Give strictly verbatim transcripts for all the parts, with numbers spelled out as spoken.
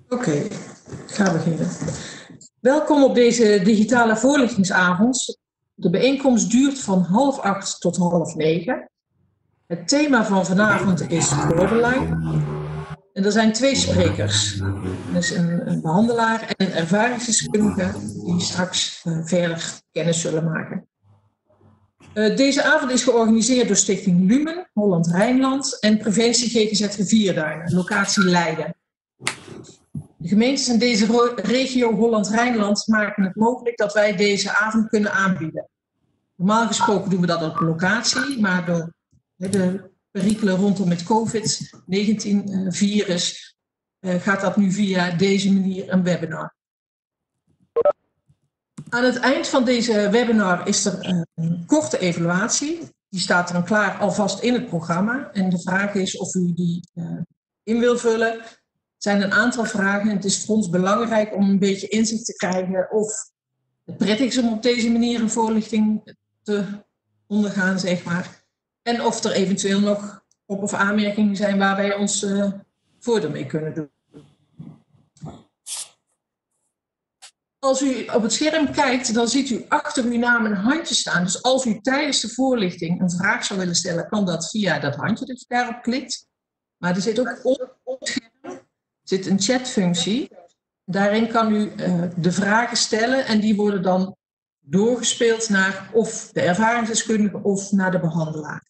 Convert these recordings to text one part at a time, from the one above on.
Oké, okay, ik ga beginnen. Welkom op deze digitale voorlichtingsavond. De bijeenkomst duurt van half acht tot half negen. Het thema van vanavond is borderline. En er zijn twee sprekers. Dus een, een behandelaar en een ervaringsdeskundige die straks uh, verder kennis zullen maken. Uh, deze avond is georganiseerd door Stichting Lumen, Holland-Rijnland en Preventie G G Z Rivierduinen, locatie Leiden. De gemeentes in deze regio Holland-Rijnland maken het mogelijk dat wij deze avond kunnen aanbieden. Normaal gesproken doen we dat op locatie, maar door de perikelen rondom het COVID negentien virus uh, gaat dat nu via deze manier een webinar. Aan het eind van deze webinar is er uh, een korte evaluatie. Die staat er klaar alvast in het programma. En de vraag is of u die uh, in wil vullen. Er zijn een aantal vragen en het is voor ons belangrijk om een beetje inzicht te krijgen of het prettig is om op deze manier een voorlichting te ondergaan, zeg maar. En of er eventueel nog op- of aanmerkingen zijn waar wij ons uh, voordeel mee kunnen doen. Als u op het scherm kijkt, dan ziet u achter uw naam een handje staan. Dus als u tijdens de voorlichting een vraag zou willen stellen, kan dat via dat handje dat je daarop klikt. Maar er zit ook op het scherm zit een chatfunctie. Daarin kan u uh, de vragen stellen en die worden dan doorgespeeld naar of de ervaringsdeskundige of naar de behandelaar.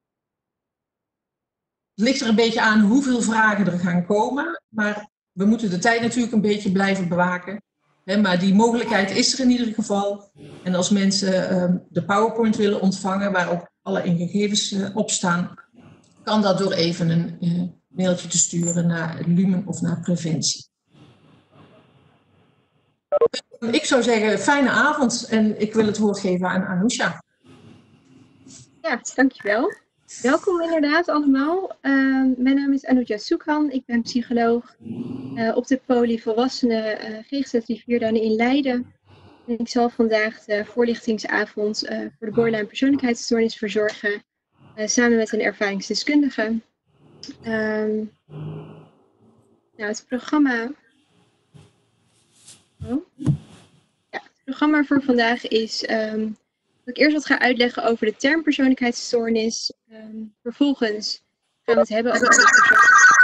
Het ligt er een beetje aan hoeveel vragen er gaan komen, maar we moeten de tijd natuurlijk een beetje blijven bewaken. He, maar die mogelijkheid is er in ieder geval. En als mensen uh, de PowerPoint willen ontvangen, waar ook alle gegevens uh, op staan, kan dat door even een uh, mailtje te sturen naar Lumen of naar Preventie. Ik zou zeggen, fijne avond en ik wil het woord geven aan Anousha. Ja, dankjewel. Welkom inderdaad allemaal. Uh, mijn naam is Anousha Soekhan, ik ben psycholoog uh, op de Poli Volwassenen uh, G G Z Rivierduinen in Leiden. En ik zal vandaag de voorlichtingsavond uh, voor de borderline persoonlijkheidsstoornis verzorgen, uh, samen met een ervaringsdeskundige. Um, nou, het programma... Oh. Ja, het programma voor vandaag is... Um, dat ik eerst wat ga uitleggen over de term persoonlijkheidsstoornis. Um, vervolgens gaan we het hebben over de,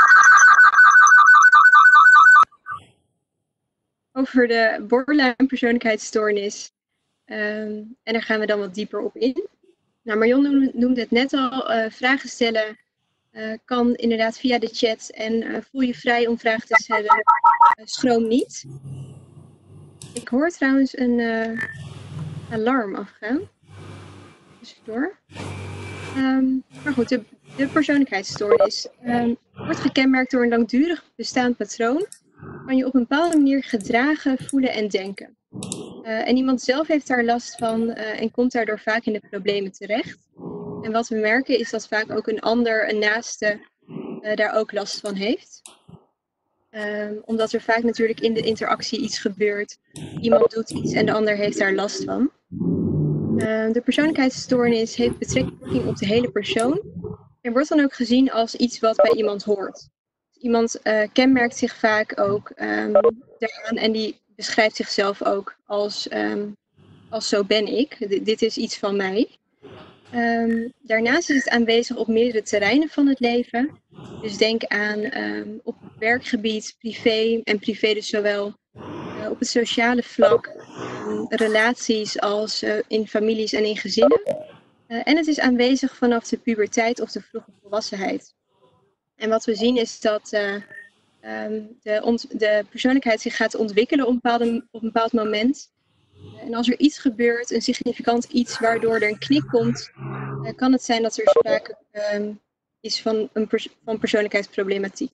over de borderline persoonlijkheidsstoornis. Um, en daar gaan we dan wat dieper op in. Nou, Marion noemde het net al, uh, vragen stellen uh, kan inderdaad via de chat. En uh, voel je vrij om vragen te stellen, uh, schroom niet. Ik hoor trouwens een uh, alarm afgaan. Tussendoor. Um, maar goed, de, de persoonlijkheidsstoornis um, wordt gekenmerkt door een langdurig bestaand patroon van je op een bepaalde manier gedragen, voelen en denken. Uh, en iemand zelf heeft daar last van uh, en komt daardoor vaak in de problemen terecht. En wat we merken is dat vaak ook een ander, een naaste, uh, daar ook last van heeft. Um, omdat er vaak natuurlijk in de interactie iets gebeurt. Iemand doet iets en de ander heeft daar last van. Uh, de persoonlijkheidsstoornis heeft betrekking op de hele persoon en wordt dan ook gezien als iets wat bij iemand hoort. Iemand uh, kenmerkt zich vaak ook um, daaraan en die beschrijft zichzelf ook als, um, als zo ben ik, D- dit is iets van mij. Um, daarnaast is het aanwezig op meerdere terreinen van het leven. Dus denk aan um, op het werkgebied, privé en privé dus zowel uh, op het sociale vlak, um, relaties als uh, in families en in gezinnen. Uh, en het is aanwezig vanaf de puberteit of de vroege volwassenheid. En wat we zien is dat uh, um, de, ont- de persoonlijkheid zich gaat ontwikkelen op een, bepaalde, op een bepaald moment. En als er iets gebeurt, een significant iets waardoor er een knik komt, uh, kan het zijn dat er sprake um, is van, een pers- van persoonlijkheidsproblematiek.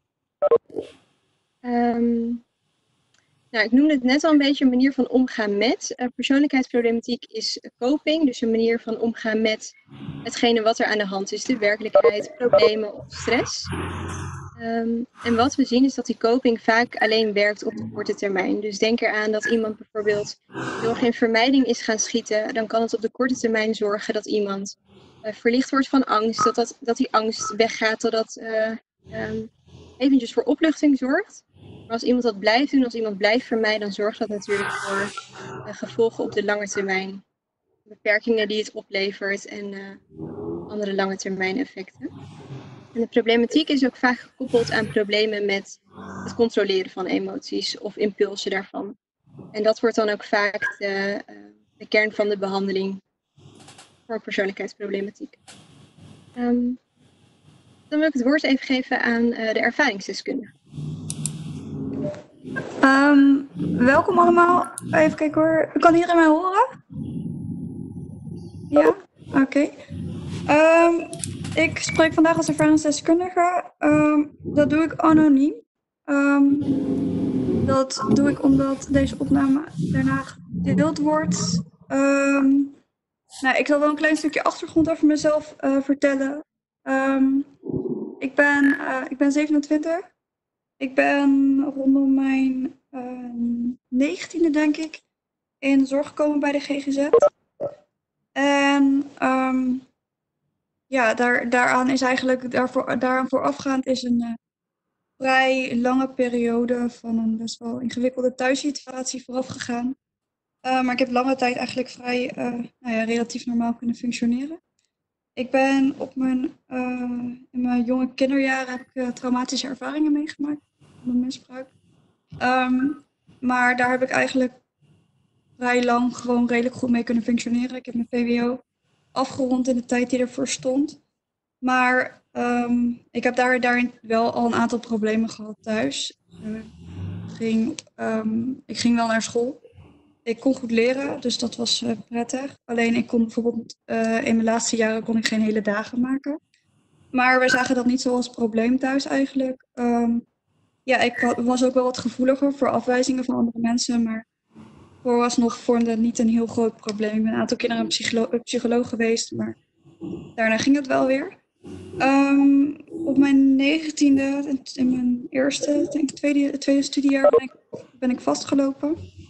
Um, nou, ik noemde het net al een beetje een manier van omgaan met. Uh, persoonlijkheidsproblematiek is coping, dus een manier van omgaan met hetgene wat er aan de hand is, de werkelijkheid, problemen of stress. Um, en wat we zien is dat die coping vaak alleen werkt op de korte termijn. Dus denk eraan dat iemand bijvoorbeeld heel erg in vermijding is gaan schieten. Dan kan het op de korte termijn zorgen dat iemand uh, verlicht wordt van angst. Dat, dat, dat die angst weggaat, dat dat uh, um, eventjes voor opluchting zorgt. Maar als iemand dat blijft doen, als iemand blijft vermijden, dan zorgt dat natuurlijk voor uh, gevolgen op de lange termijn. Beperkingen die het oplevert en uh, andere lange termijn effecten. En de problematiek is ook vaak gekoppeld aan problemen met het controleren van emoties of impulsen daarvan. En dat wordt dan ook vaak de, uh, de kern van de behandeling voor persoonlijkheidsproblematiek. Um, dan wil ik het woord even geven aan uh, de ervaringsdeskundige. Um, welkom allemaal. Even kijken hoor. Kan iedereen mij horen? Ja? Oké. Okay. Um, ik spreek vandaag als ervaringsdeskundige. Um, dat doe ik anoniem. Um, dat doe ik omdat deze opname daarna gedeeld wordt. Um, nou, ik zal wel een klein stukje achtergrond over mezelf uh, vertellen. Um, ik, ben, uh, ik ben zevenentwintig. Ik ben rondom mijn uh, negentiende, denk ik, in de zorg gekomen bij de G G Z. En um, ja, daar, daaraan is eigenlijk, daarvoor, daaraan voorafgaand is een uh, vrij lange periode van een best wel ingewikkelde thuissituatie vooraf gegaan. Uh, maar ik heb lange tijd eigenlijk vrij, uh, nou ja, relatief normaal kunnen functioneren. Ik ben op mijn, uh, in mijn jonge kinderjaren heb ik uh, traumatische ervaringen meegemaakt. Van misbruik. Um, maar daar heb ik eigenlijk vrij lang gewoon redelijk goed mee kunnen functioneren. Ik heb mijn V W O afgerond in de tijd die ervoor stond. Maar um, ik heb daar, daarin wel al een aantal problemen gehad thuis. Uh, ging, um, ik ging wel naar school. Ik kon goed leren, dus dat was uh, prettig. Alleen ik kon bijvoorbeeld uh, in mijn laatste jaren kon ik geen hele dagen maken. Maar wij zagen dat niet zo als probleem thuis eigenlijk. Um, Ja, ik was ook wel wat gevoeliger voor afwijzingen van andere mensen, maar vooralsnog vormde het niet een heel groot probleem. Ik ben een aantal keer naar een psycholo- psycholoog geweest, maar daarna ging het wel weer. Um, op mijn negentiende, in mijn eerste, denk ik, tweede, tweede studiejaar, ben ik, ben ik vastgelopen.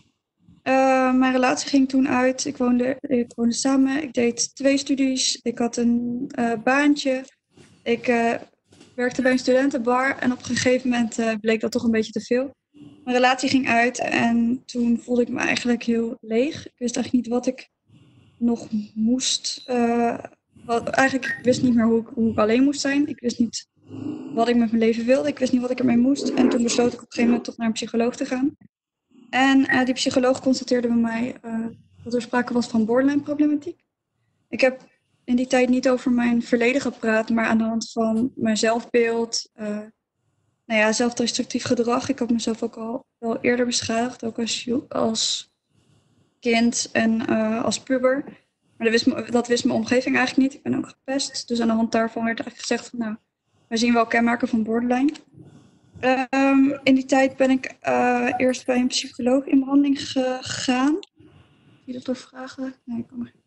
Uh, mijn relatie ging toen uit. Ik woonde, ik woonde samen, ik deed twee studies, ik had een uh, baantje. Ik... Uh, Ik werkte bij een studentenbar en op een gegeven moment uh, bleek dat toch een beetje te veel. Mijn relatie ging uit en toen voelde ik me eigenlijk heel leeg. Ik wist eigenlijk niet wat ik nog moest. Uh, wat, eigenlijk ik wist niet meer hoe ik, hoe ik alleen moest zijn. Ik wist niet wat ik met mijn leven wilde. Ik wist niet wat ik ermee moest. En toen besloot ik op een gegeven moment toch naar een psycholoog te gaan. En uh, die psycholoog constateerde bij mij uh, dat er sprake was van borderline problematiek. Ik heb in die tijd niet over mijn verleden gepraat, maar aan de hand van mijn zelfbeeld, uh, nou ja, zelfdestructief gedrag. Ik had mezelf ook al wel eerder beschadigd, ook als, als kind en uh, als puber. Maar dat wist, me, dat wist mijn omgeving eigenlijk niet. Ik ben ook gepest. Dus aan de hand daarvan werd eigenlijk gezegd van, nou, wij zien wel kenmerken van borderline. Um, in die tijd ben ik uh, eerst bij een psycholoog in behandeling gegaan. Zie je dat door vragen? Nee, ik kan maar.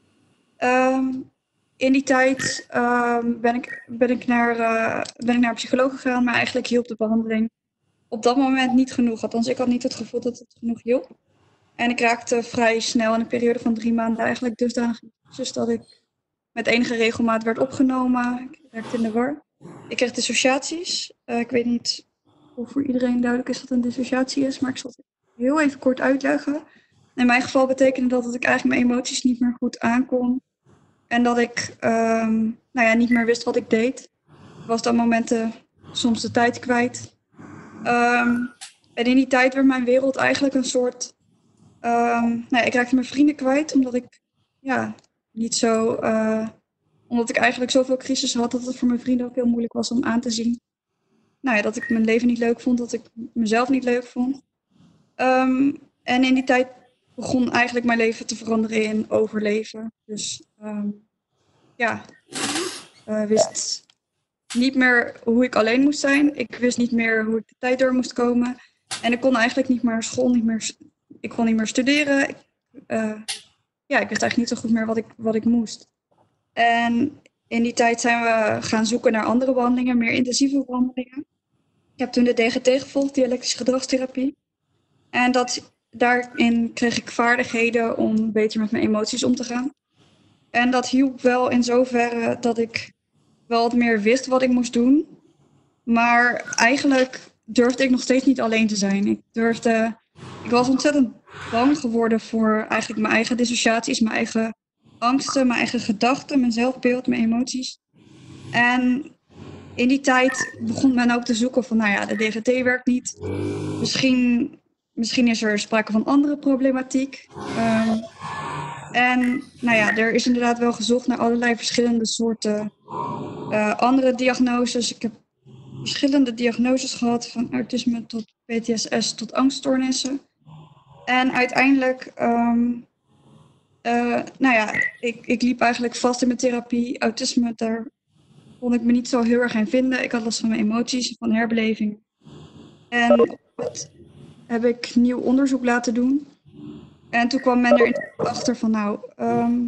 Um, In die tijd um, ben, ik, ben, ik naar, uh, ben ik naar een psycholoog gegaan, maar eigenlijk hielp de behandeling op dat moment niet genoeg. Althans, ik had niet het gevoel dat het genoeg hielp. En ik raakte vrij snel in een periode van drie maanden eigenlijk dusdanig dus dat ik met enige regelmaat werd opgenomen. Ik raakte in de war. Ik kreeg dissociaties. Uh, ik weet niet of voor iedereen duidelijk is wat een dissociatie is, maar ik zal het heel even kort uitleggen. In mijn geval betekende dat dat ik eigenlijk mijn emoties niet meer goed aankon. En dat ik um, nou ja, niet meer wist wat ik deed. Ik was dan momenten soms de tijd kwijt. Um, en in die tijd werd mijn wereld eigenlijk een soort... Um, nou ja, ik raakte mijn vrienden kwijt omdat ik ja, niet zo... Uh, omdat ik eigenlijk zoveel crisis had dat het voor mijn vrienden ook heel moeilijk was om aan te zien. Nou ja, dat ik mijn leven niet leuk vond, dat ik mezelf niet leuk vond. Um, en in die tijd begon eigenlijk mijn leven te veranderen in overleven. Dus... Um, Ja, ik uh, wist niet meer hoe ik alleen moest zijn. Ik wist niet meer hoe ik de tijd door moest komen. En ik kon eigenlijk niet meer naar school, niet meer, ik kon niet meer studeren. Ik, uh, ja, ik wist eigenlijk niet zo goed meer wat ik, wat ik moest. En in die tijd zijn we gaan zoeken naar andere behandelingen, meer intensieve behandelingen. Ik heb toen de D G T gevolgd, dialectische gedragstherapie. En dat, daarin kreeg ik vaardigheden om beter met mijn emoties om te gaan. En dat hielp wel in zoverre dat ik wel wat meer wist wat ik moest doen. Maar eigenlijk durfde ik nog steeds niet alleen te zijn. Ik durfde, ik was ontzettend bang geworden voor eigenlijk mijn eigen dissociaties, mijn eigen angsten, mijn eigen gedachten, mijn zelfbeeld, mijn emoties. En in die tijd begon men ook te zoeken van, nou ja, de D G T werkt niet. Misschien, misschien is er sprake van andere problematiek. Um, en nou ja, er is inderdaad wel gezocht naar allerlei verschillende soorten uh, andere diagnoses. Ik heb verschillende diagnoses gehad, van autisme tot P T S S tot angststoornissen. En uiteindelijk, um, uh, nou ja, ik, ik liep eigenlijk vast in mijn therapie. Autisme, daar kon ik me niet zo heel erg in vinden. Ik had last van mijn emoties, van herbeleving. En dat heb ik nieuw onderzoek laten doen. En toen kwam men er achter van, nou, um,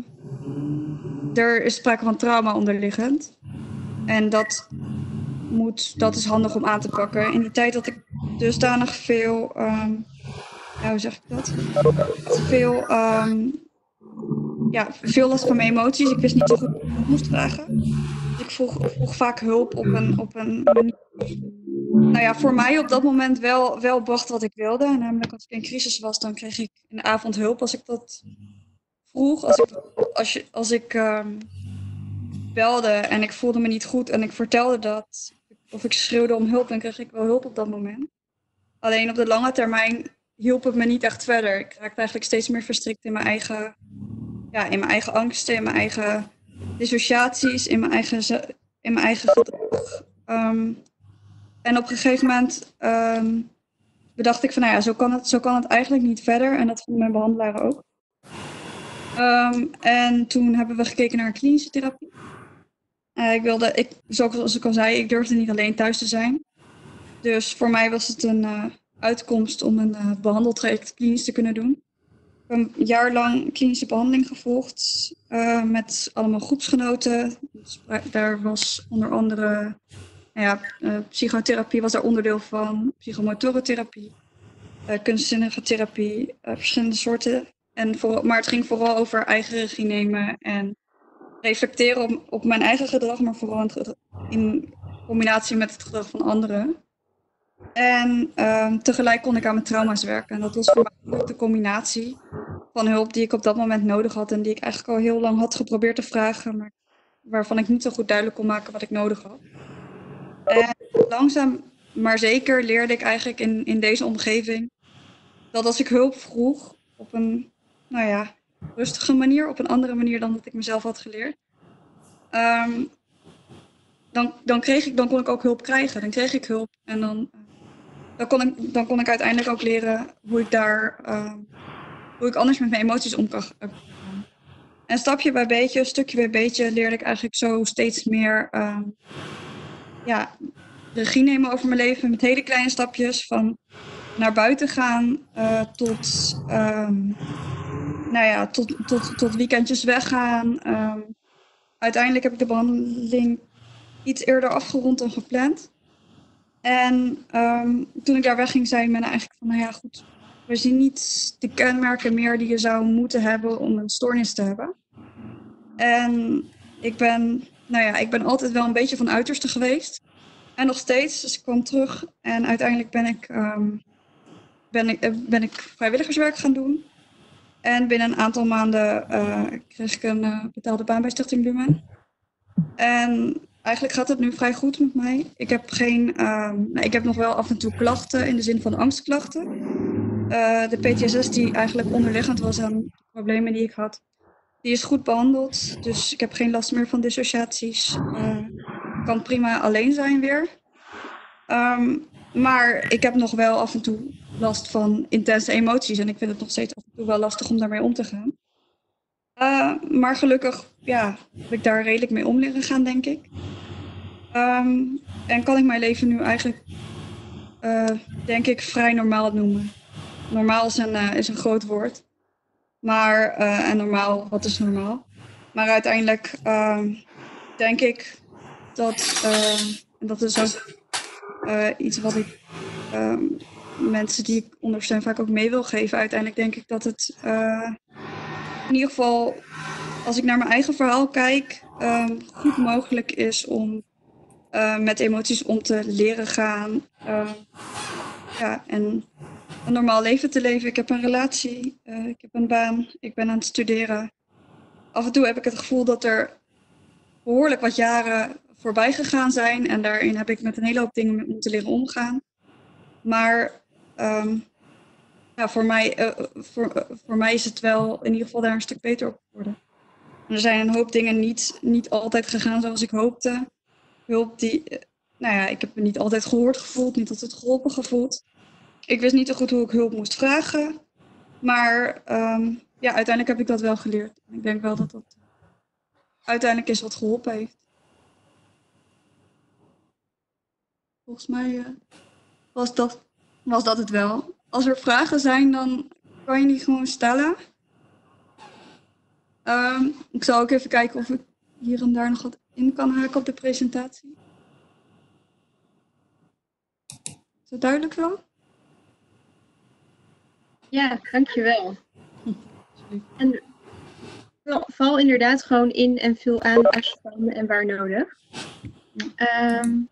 er is sprake van trauma onderliggend. En dat, moet, dat is handig om aan te pakken. In die tijd had ik dusdanig veel, um, ja, hoe zeg ik dat? Veel, um, ja, veel last van mijn emoties. Ik wist niet zo goed hoe ik het moest dragen. Dus ik vroeg, vroeg vaak hulp op een, op een manier. Nou ja, voor mij op dat moment wel, wel bracht wat ik wilde. Namelijk als ik in crisis was, dan kreeg ik in de avond hulp als ik dat vroeg. Als ik, als je, als ik um, belde en ik voelde me niet goed en ik vertelde dat, of ik schreeuwde om hulp, dan kreeg ik wel hulp op dat moment. Alleen op de lange termijn hielp het me niet echt verder. Ik raakte eigenlijk steeds meer verstrikt in mijn eigen, ja, in mijn eigen angsten, in mijn eigen dissociaties, in mijn eigen, in mijn eigen gedrag. Um, en op een gegeven moment um, bedacht ik van, nou ja, zo kan, het, zo kan het eigenlijk niet verder. En dat vonden mijn behandelaren ook. Um, en toen hebben we gekeken naar klinische therapie. Uh, ik wilde, ik, zoals ik al zei, ik durfde niet alleen thuis te zijn. Dus voor mij was het een uh, uitkomst om een uh, behandeltraject klinisch te kunnen doen. Ik heb een jaar lang klinische behandeling gevolgd uh, met allemaal groepsgenoten. Dus daar was onder andere, nou ja, uh, psychotherapie was daar onderdeel van, psychomotorentherapie, uh, kunstzinnige therapie, uh, verschillende soorten. En voor, maar het ging vooral over eigen regie nemen en reflecteren op, op mijn eigen gedrag, maar vooral in, het, in combinatie met het gedrag van anderen. En uh, tegelijk kon ik aan mijn trauma's werken. En dat was voor mij ook de combinatie van hulp die ik op dat moment nodig had. En die ik eigenlijk al heel lang had geprobeerd te vragen. Maar waarvan ik niet zo goed duidelijk kon maken wat ik nodig had. En langzaam, maar zeker leerde ik eigenlijk in, in deze omgeving. Dat als ik hulp vroeg op een, nou ja, rustige manier. Op een andere manier dan dat ik mezelf had geleerd. Um, dan, dan, kreeg ik, dan kon ik ook hulp krijgen. Dan kreeg ik hulp en dan... Dan kon, ik, dan kon ik uiteindelijk ook leren hoe ik daar, uh, hoe ik anders met mijn emoties om kan gaan. En stapje bij beetje, stukje bij beetje leerde ik eigenlijk zo steeds meer uh, ja, regie nemen over mijn leven met hele kleine stapjes. Van naar buiten gaan uh, tot, um, nou ja, tot, tot, tot weekendjes weggaan. Um, uiteindelijk heb ik de behandeling iets eerder afgerond dan gepland. En um, toen ik daar wegging, zei men eigenlijk van, nou ja, goed, we zien niet de kenmerken meer die je zou moeten hebben om een stoornis te hebben. En ik ben, nou ja, ik ben altijd wel een beetje van uiterste geweest. En nog steeds, dus ik kwam terug en uiteindelijk ben ik, um, ben ik, ben ik vrijwilligerswerk gaan doen. En binnen een aantal maanden uh, kreeg ik een uh, betaalde baan bij Stichting Lumen. En eigenlijk gaat het nu vrij goed met mij. Ik heb, geen, um, nou, ik heb nog wel af en toe klachten in de zin van angstklachten. Uh, de P T S S die eigenlijk onderliggend was aan de problemen die ik had, die is goed behandeld. Dus ik heb geen last meer van dissociaties. Uh, ik kan prima alleen zijn weer. Um, maar ik heb nog wel af en toe last van intense emoties. En ik vind het nog steeds af en toe wel lastig om daarmee om te gaan. Uh, maar gelukkig ja, heb ik daar redelijk mee om leren gaan, denk ik. Um, en kan ik mijn leven nu eigenlijk, uh, denk ik, vrij normaal noemen. Normaal is een, uh, is een groot woord. Maar, uh, en normaal, wat is normaal? Maar uiteindelijk uh, denk ik dat, uh, en dat is ook uh, iets wat ik uh, mensen die ik ondersteun vaak ook mee wil geven. Uiteindelijk denk ik dat het uh, in ieder geval, als ik naar mijn eigen verhaal kijk, um, goed mogelijk is om uh, met emoties om te leren gaan. Uh, ja, en een normaal leven te leven. Ik heb een relatie, uh, ik heb een baan, ik ben aan het studeren. Af en toe heb ik het gevoel dat er behoorlijk wat jaren voorbij gegaan zijn. En daarin heb ik met een hele hoop dingen moeten leren omgaan. Maar um, ja, voor, mij, uh, voor, uh, voor mij is het wel in ieder geval daar een stuk beter op geworden. En er zijn een hoop dingen niet, niet altijd gegaan zoals ik hoopte. Hulp die, uh, nou ja, ik heb me niet altijd gehoord gevoeld, niet altijd geholpen gevoeld. Ik wist niet zo goed hoe ik hulp moest vragen. Maar um, ja, uiteindelijk heb ik dat wel geleerd. Ik denk wel dat dat uiteindelijk is wat geholpen heeft. Volgens mij uh, was, dat, was dat het wel. Als er vragen zijn, dan kan je die gewoon stellen. Um, ik zal ook even kijken of ik hier en daar nog wat in kan haken op de presentatie. Is dat duidelijk wel? Ja, dankjewel. En val inderdaad gewoon in en vul aan als je kan en waar nodig. Um,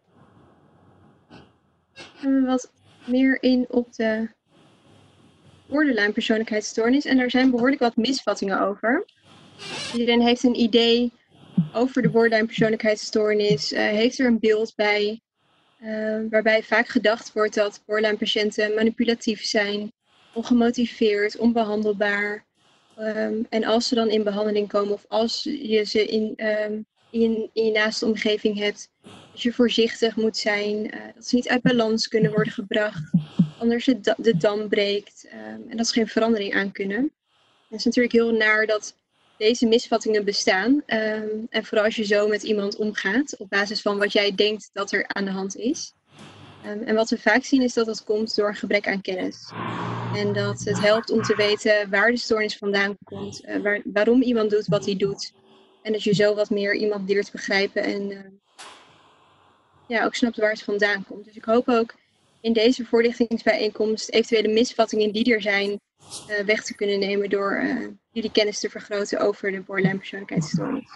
gaan we wat meer in op de borderline persoonlijkheidsstoornis. En daar zijn behoorlijk wat misvattingen over. Iedereen heeft een idee over de borderline persoonlijkheidsstoornis, uh, heeft er een beeld bij, uh, waarbij vaak gedacht wordt dat borderline patiënten manipulatief zijn, ongemotiveerd, onbehandelbaar. Um, en als ze dan in behandeling komen of als je ze in, um, in, in je naaste omgeving hebt, dat je voorzichtig moet zijn, uh, dat ze niet uit balans kunnen worden gebracht, anders de, da- de dam breekt um, en dat ze geen verandering aan kunnen. Het is natuurlijk heel naar dat deze misvattingen bestaan. Um, en vooral als je zo met iemand omgaat, op basis van wat jij denkt dat er aan de hand is. Um, en wat we vaak zien is dat dat komt door een gebrek aan kennis. En dat het helpt om te weten waar de stoornis vandaan komt, uh, waar, waarom iemand doet wat hij doet. En dat je zo wat meer iemand leert begrijpen en uh, ja, ook snapt waar het vandaan komt. Dus ik hoop ook in deze voorlichtingsbijeenkomst eventuele misvattingen die er zijn uh, weg te kunnen nemen door uh, jullie kennis te vergroten over de borderline persoonlijkheidsstoornis.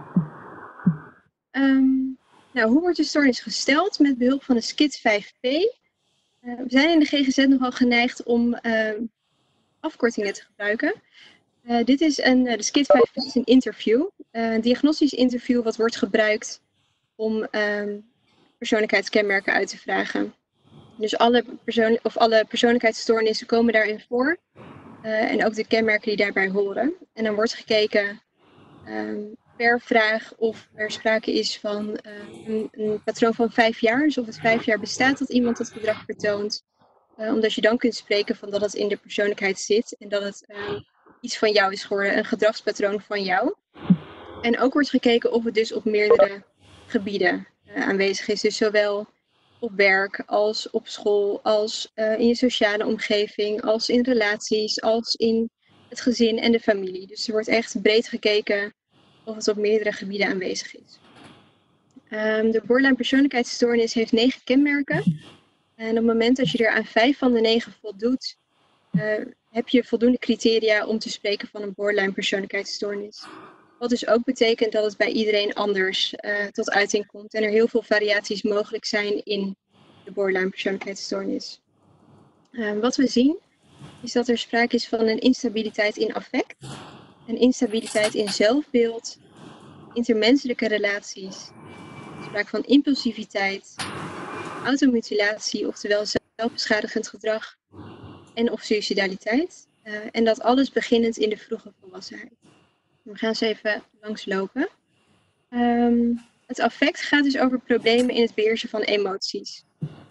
Um, nou, hoe wordt de stoornis gesteld? Met behulp van de S C I D vijf P. Uh, we zijn in de G G Z nogal geneigd om uh, afkortingen te gebruiken. Uh, dit is een, uh, de S C I D vijf P is een interview, uh, een diagnostisch interview wat wordt gebruikt om um, persoonlijkheidskenmerken uit te vragen. Dus alle, persoon of alle persoonlijkheidsstoornissen komen daarin voor. Uh, en ook de kenmerken die daarbij horen. En dan wordt gekeken um, per vraag of er sprake is van uh, een, een patroon van vijf jaar. Dus of het vijf jaar bestaat dat iemand dat gedrag vertoont. Uh, omdat je dan kunt spreken van dat het in de persoonlijkheid zit. En dat het uh, iets van jou is geworden, een gedragspatroon van jou. En ook wordt gekeken of het dus op meerdere gebieden uh, aanwezig is. Dus zowel op werk, als op school, als uh, in je sociale omgeving, als in relaties, als in het gezin en de familie. Dus er wordt echt breed gekeken of het op meerdere gebieden aanwezig is. Um, de borderline persoonlijkheidsstoornis heeft negen kenmerken. En op het moment dat je er aan vijf van de negen voldoet, uh, heb je voldoende criteria om te spreken van een borderline persoonlijkheidsstoornis. Wat dus ook betekent dat het bij iedereen anders uh, tot uiting komt en er heel veel variaties mogelijk zijn in de borderline persoonlijkheidsstoornis. Uh, wat we zien is dat er sprake is van een instabiliteit in affect, een instabiliteit in zelfbeeld, intermenselijke relaties, sprake van impulsiviteit, automutilatie, oftewel zelfbeschadigend gedrag en of suïcidaliteit. Uh, en dat alles beginnend in de vroege volwassenheid. We gaan eens even langslopen. Um, het affect gaat dus over problemen in het beheersen van emoties.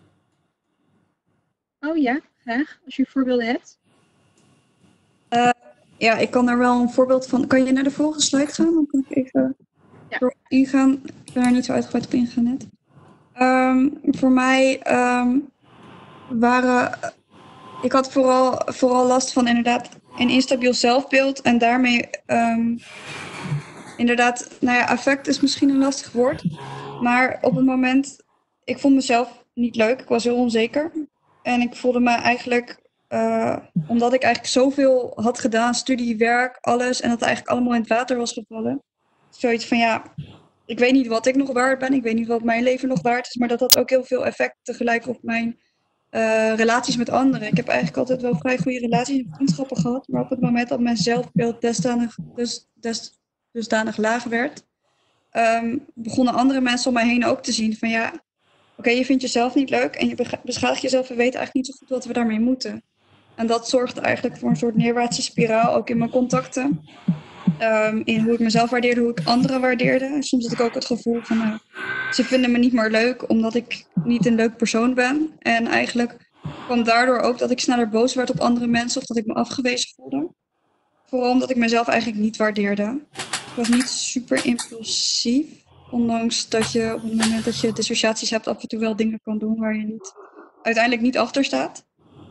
Oh ja, graag. Als je voorbeelden hebt. Uh, ja, ik kan er wel een voorbeeld van. Kan je naar de volgende slide gaan? Dan kan ik even ja. erop ingaan. Ik ben er niet zo uitgebreid op ingegaan net. Um, voor mij um, waren... Ik had vooral, vooral last van inderdaad een instabiel zelfbeeld. En daarmee... Um, inderdaad, nou ja, affect is misschien een lastig woord. Maar op het moment... Ik vond mezelf niet leuk. Ik was heel onzeker. En ik voelde me eigenlijk... Uh, omdat ik eigenlijk zoveel had gedaan, studie, werk, alles. En dat eigenlijk allemaal in het water was gevallen. Zoiets van ja, ik weet niet wat ik nog waard ben, ik weet niet wat mijn leven nog waard is, maar dat had ook heel veel effect tegelijk op mijn uh, relaties met anderen. Ik heb eigenlijk altijd wel vrij goede relaties en vriendschappen gehad, maar op het moment dat mijn zelfbeeld dusdanig, dus, dus, dusdanig laag werd, um, begonnen andere mensen om mij heen ook te zien van ja, oké, okay, je vindt jezelf niet leuk en je beschadigt jezelf en weet eigenlijk niet zo goed wat we daarmee moeten. En dat zorgt eigenlijk voor een soort neerwaartse spiraal, ook in mijn contacten. Um, in hoe ik mezelf waardeerde, hoe ik anderen waardeerde. En soms had ik ook het gevoel van, uh, ze vinden me niet meer leuk omdat ik niet een leuk persoon ben. En eigenlijk kwam daardoor ook dat ik sneller boos werd op andere mensen of dat ik me afgewezen voelde. Vooral omdat ik mezelf eigenlijk niet waardeerde. Ik was niet super impulsief, ondanks dat je op het moment dat je dissociaties hebt af en toe wel dingen kan doen waar je niet, uiteindelijk niet achter staat.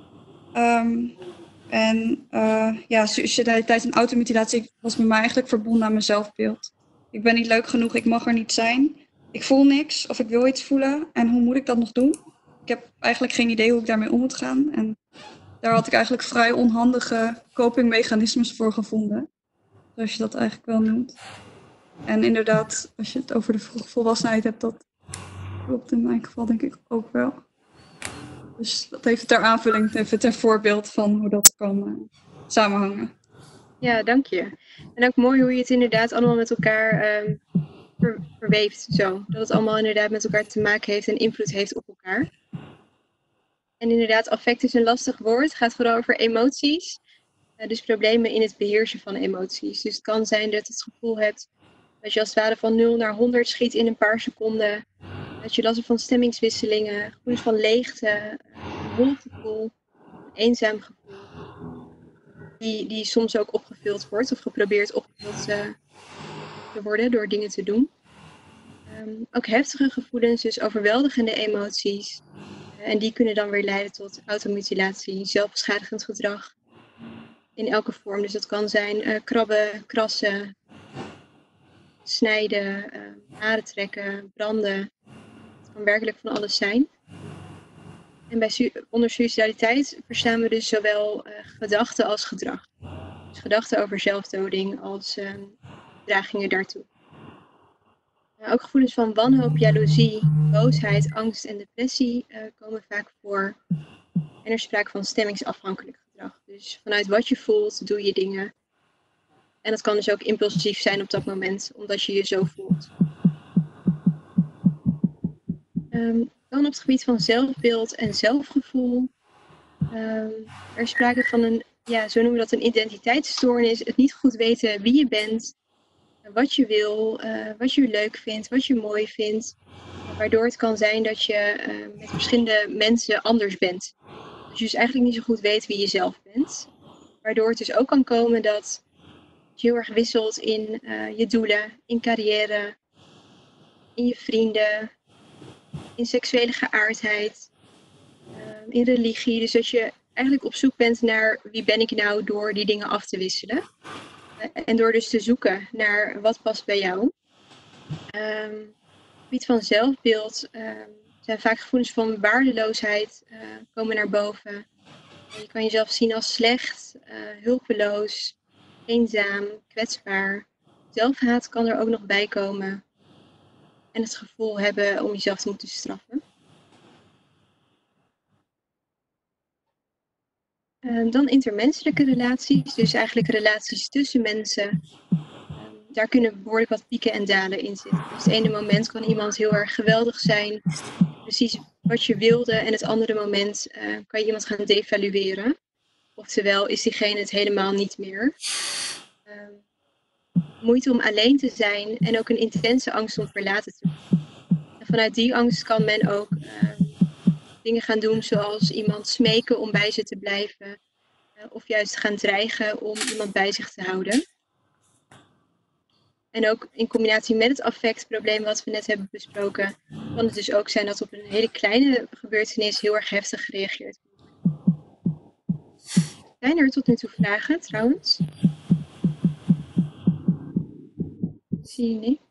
Um, En uh, ja, suicidaliteit en automutilatie was bij mij eigenlijk verbonden aan mijn zelfbeeld. Ik ben niet leuk genoeg, ik mag er niet zijn. Ik voel niks of ik wil iets voelen. En hoe moet ik dat nog doen? Ik heb eigenlijk geen idee hoe ik daarmee om moet gaan. En daar had ik eigenlijk vrij onhandige copingmechanismes voor gevonden. Zoals je dat eigenlijk wel noemt. En inderdaad, als je het over de vroegvolwassenheid hebt, dat klopt in mijn geval denk ik ook wel. Dus dat heeft ter aanvulling, even ter voorbeeld van hoe dat kan uh, samenhangen. Ja, dank je. En ook mooi hoe je het inderdaad allemaal met elkaar uh, ver, verweeft zo. Dat het allemaal inderdaad met elkaar te maken heeft en invloed heeft op elkaar. En inderdaad, affect is een lastig woord. Het gaat vooral over emoties. Uh, dus problemen in het beheersen van emoties. Dus het kan zijn dat je het gevoel hebt dat je als het ware van nul naar honderd schiet in een paar seconden. Dat je last hebt van stemmingswisselingen, gevoelens van leegte, een holgevoel, een eenzaam gevoel. Die, die soms ook opgevuld wordt of geprobeerd opgevuld uh, te worden door dingen te doen. Um, ook heftige gevoelens, dus overweldigende emoties. Uh, en die kunnen dan weer leiden tot automutilatie, zelfbeschadigend gedrag. In elke vorm. Dus dat kan zijn uh, krabben, krassen, snijden, uh, haren trekken, branden. Kan werkelijk van alles zijn. En bij su- onder suicidaliteit verstaan we dus zowel uh, gedachten als gedrag. Dus gedachten over zelfdoding als uh, dragingen daartoe. Uh, ook gevoelens van wanhoop, jaloezie, boosheid, angst en depressie uh, komen vaak voor. En er is sprake van stemmingsafhankelijk gedrag. Dus vanuit wat je voelt, doe je dingen. En dat kan dus ook impulsief zijn op dat moment, omdat je je zo voelt. Um, dan op het gebied van zelfbeeld en zelfgevoel. Um, er is sprake van een, ja, zo noemen we dat een identiteitsstoornis. Het niet goed weten wie je bent, wat je wil, uh, wat je leuk vindt, wat je mooi vindt. Waardoor het kan zijn dat je uh, met verschillende mensen anders bent. Dat je dus eigenlijk niet zo goed weet wie je zelf bent. Waardoor het dus ook kan komen dat je heel erg wisselt in uh, je doelen, in carrière, in je vrienden, in seksuele geaardheid, uh, in religie. Dus dat je eigenlijk op zoek bent naar wie ben ik nou door die dingen af te wisselen. Uh, en door dus te zoeken naar wat past bij jou. Um, op het gebied van zelfbeeld uh, zijn vaak gevoelens van waardeloosheid uh, komen naar boven. Je kan jezelf zien als slecht, uh, hulpeloos, eenzaam, kwetsbaar. Zelfhaat kan er ook nog bij komen. En het gevoel hebben om jezelf te moeten straffen. Uh, dan intermenselijke relaties, dus eigenlijk relaties tussen mensen. Uh, daar kunnen behoorlijk wat pieken en dalen in zitten. Dus het ene moment kan iemand heel erg geweldig zijn, precies wat je wilde. En het andere moment uh, kan je iemand gaan devalueren. Oftewel is diegene het helemaal niet meer. Uh, moeite om alleen te zijn en ook een intense angst om verlaten te worden. En vanuit die angst kan men ook uh, dingen gaan doen zoals iemand smeken om bij ze te blijven. Uh, of juist gaan dreigen om iemand bij zich te houden. En ook in combinatie met het affectprobleem wat we net hebben besproken, kan het dus ook zijn dat op een hele kleine gebeurtenis heel erg heftig gereageerd wordt. Zijn er tot nu toe vragen trouwens? Zie je niet?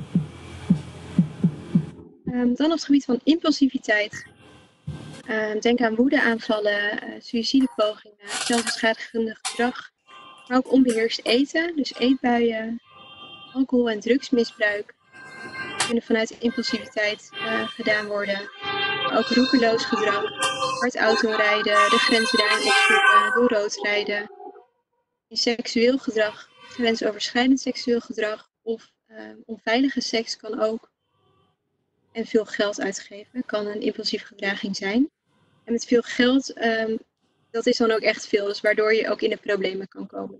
Um, dan op het gebied van impulsiviteit. Uh, denk aan woedeaanvallen, uh, suïcidepogingen, zelfbeschadigende gedrag, maar ook onbeheerst eten, dus eetbuien, alcohol- en drugsmisbruik, kunnen vanuit impulsiviteit uh, gedaan worden. Maar ook roekeloos gedrag, hard autorijden, de grenslijn opzoeken, door rood rijden. In seksueel gedrag, grensoverschrijdend seksueel gedrag of uh, onveilige seks kan ook. En veel geld uitgeven kan een impulsieve gedraging zijn. En met veel geld, um, dat is dan ook echt veel, dus waardoor je ook in de problemen kan komen.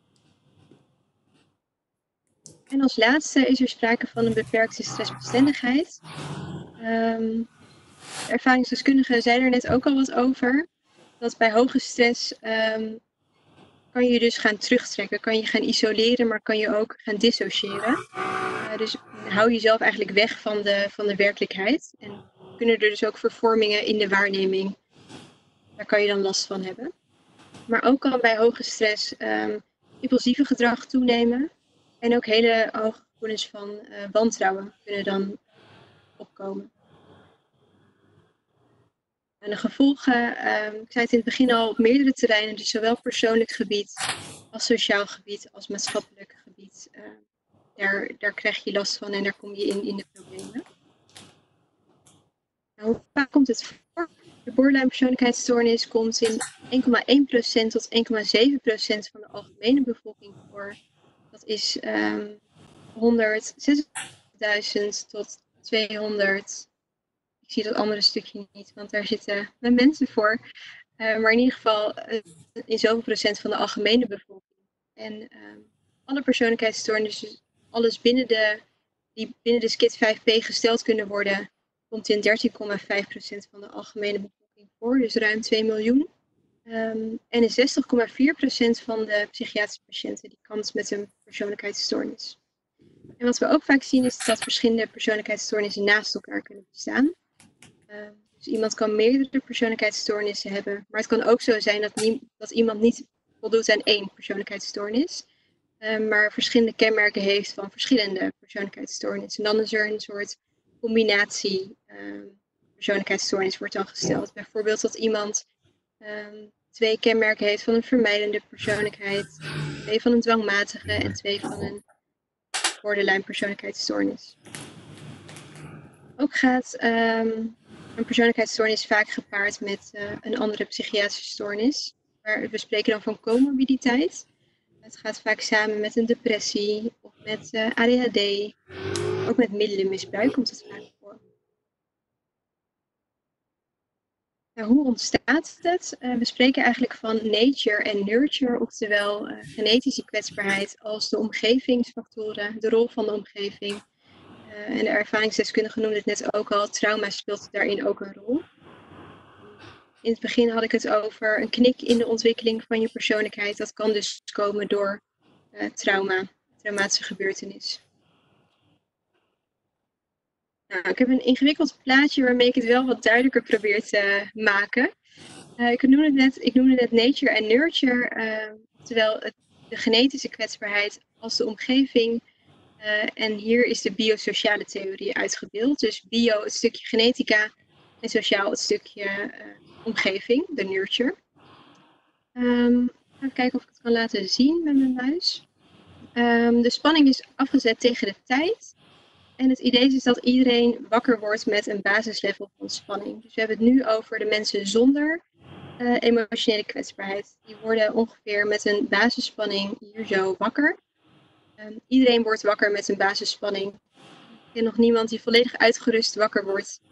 En als laatste is er sprake van een beperkte stressbestendigheid. Um, de ervaringsdeskundigen zeiden er net ook al wat over. Dat bij hoge stress um, kan je dus gaan terugtrekken, kan je gaan isoleren, maar kan je ook gaan dissociëren. Uh, dus hou jezelf eigenlijk weg van de, van de werkelijkheid. En kunnen er dus ook vervormingen in de waarneming. Daar kan je dan last van hebben. Maar ook kan bij hoge stress um, impulsieve gedrag toenemen. En ook hele hoge gevoelens van uh, wantrouwen kunnen dan opkomen. En de gevolgen, um, ik zei het in het begin al, op meerdere terreinen, dus zowel persoonlijk gebied als sociaal gebied als maatschappelijk gebied. Uh, daar, daar krijg je last van en daar kom je in, in de problemen. Nou, hoe vaak komt het voor? De borderline persoonlijkheidsstoornis komt in één komma één procent tot één komma zeven procent van de algemene bevolking voor. Dat is um, honderdzestigduizend tot tweehonderd. Ik zie dat andere stukje niet, want daar zitten mijn mensen voor. Uh, maar in ieder geval uh, in zoveel procent van de algemene bevolking. En uh, alle persoonlijkheidsstoornissen, alles binnen de, die binnen de S C I D vijf P gesteld kunnen worden, komt in dertien komma vijf procent van de algemene bevolking voor, dus ruim twee miljoen. Um, en in zestig komma vier procent van de psychiatrische patiënten die kampt met een persoonlijkheidsstoornis. En wat we ook vaak zien is dat verschillende persoonlijkheidsstoornissen naast elkaar kunnen bestaan. Uh, dus iemand kan meerdere persoonlijkheidsstoornissen hebben, maar het kan ook zo zijn dat, nie, dat iemand niet voldoet aan één persoonlijkheidsstoornis, uh, maar verschillende kenmerken heeft van verschillende persoonlijkheidsstoornissen. En dan is er een soort combinatie uh, persoonlijkheidsstoornis wordt dan gesteld. Bijvoorbeeld dat iemand um, twee kenmerken heeft van een vermijdende persoonlijkheid, twee van een dwangmatige en twee van een borderline persoonlijkheidsstoornis. Ook gaat um, een persoonlijkheidsstoornis vaak gepaard met uh, een andere psychiatrische stoornis. Maar we spreken dan van comorbiditeit. Het gaat vaak samen met een depressie of met uh, A D H D. Ook met middelenmisbruik komt het vaak voor. Nou, hoe ontstaat het? Uh, we spreken eigenlijk van nature en nurture, oftewel uh, genetische kwetsbaarheid als de omgevingsfactoren, de rol van de omgeving. Uh, en de ervaringsdeskundige noemde het net ook al, trauma speelt daarin ook een rol. In het begin had ik het over een knik in de ontwikkeling van je persoonlijkheid. Dat kan dus komen door uh, trauma, traumatische gebeurtenis. Nou, ik heb een ingewikkeld plaatje waarmee ik het wel wat duidelijker probeer te maken. Uh, ik, noemde het net, ik noemde het nature en nurture, uh, terwijl het, de genetische kwetsbaarheid als de omgeving. Uh, en hier is de biosociale theorie uitgebeeld. Dus bio het stukje genetica en sociaal het stukje uh, omgeving, de nurture. Um, even kijken of ik het kan laten zien met mijn muis. Um, de spanning is afgezet tegen de tijd. En het idee is dat iedereen wakker wordt met een basislevel van spanning. Dus we hebben het nu over de mensen zonder uh, emotionele kwetsbaarheid. Die worden ongeveer met een basisspanning hier zo wakker. Um, iedereen wordt wakker met een basisspanning. Ik ken nog niemand die volledig uitgerust wakker wordt.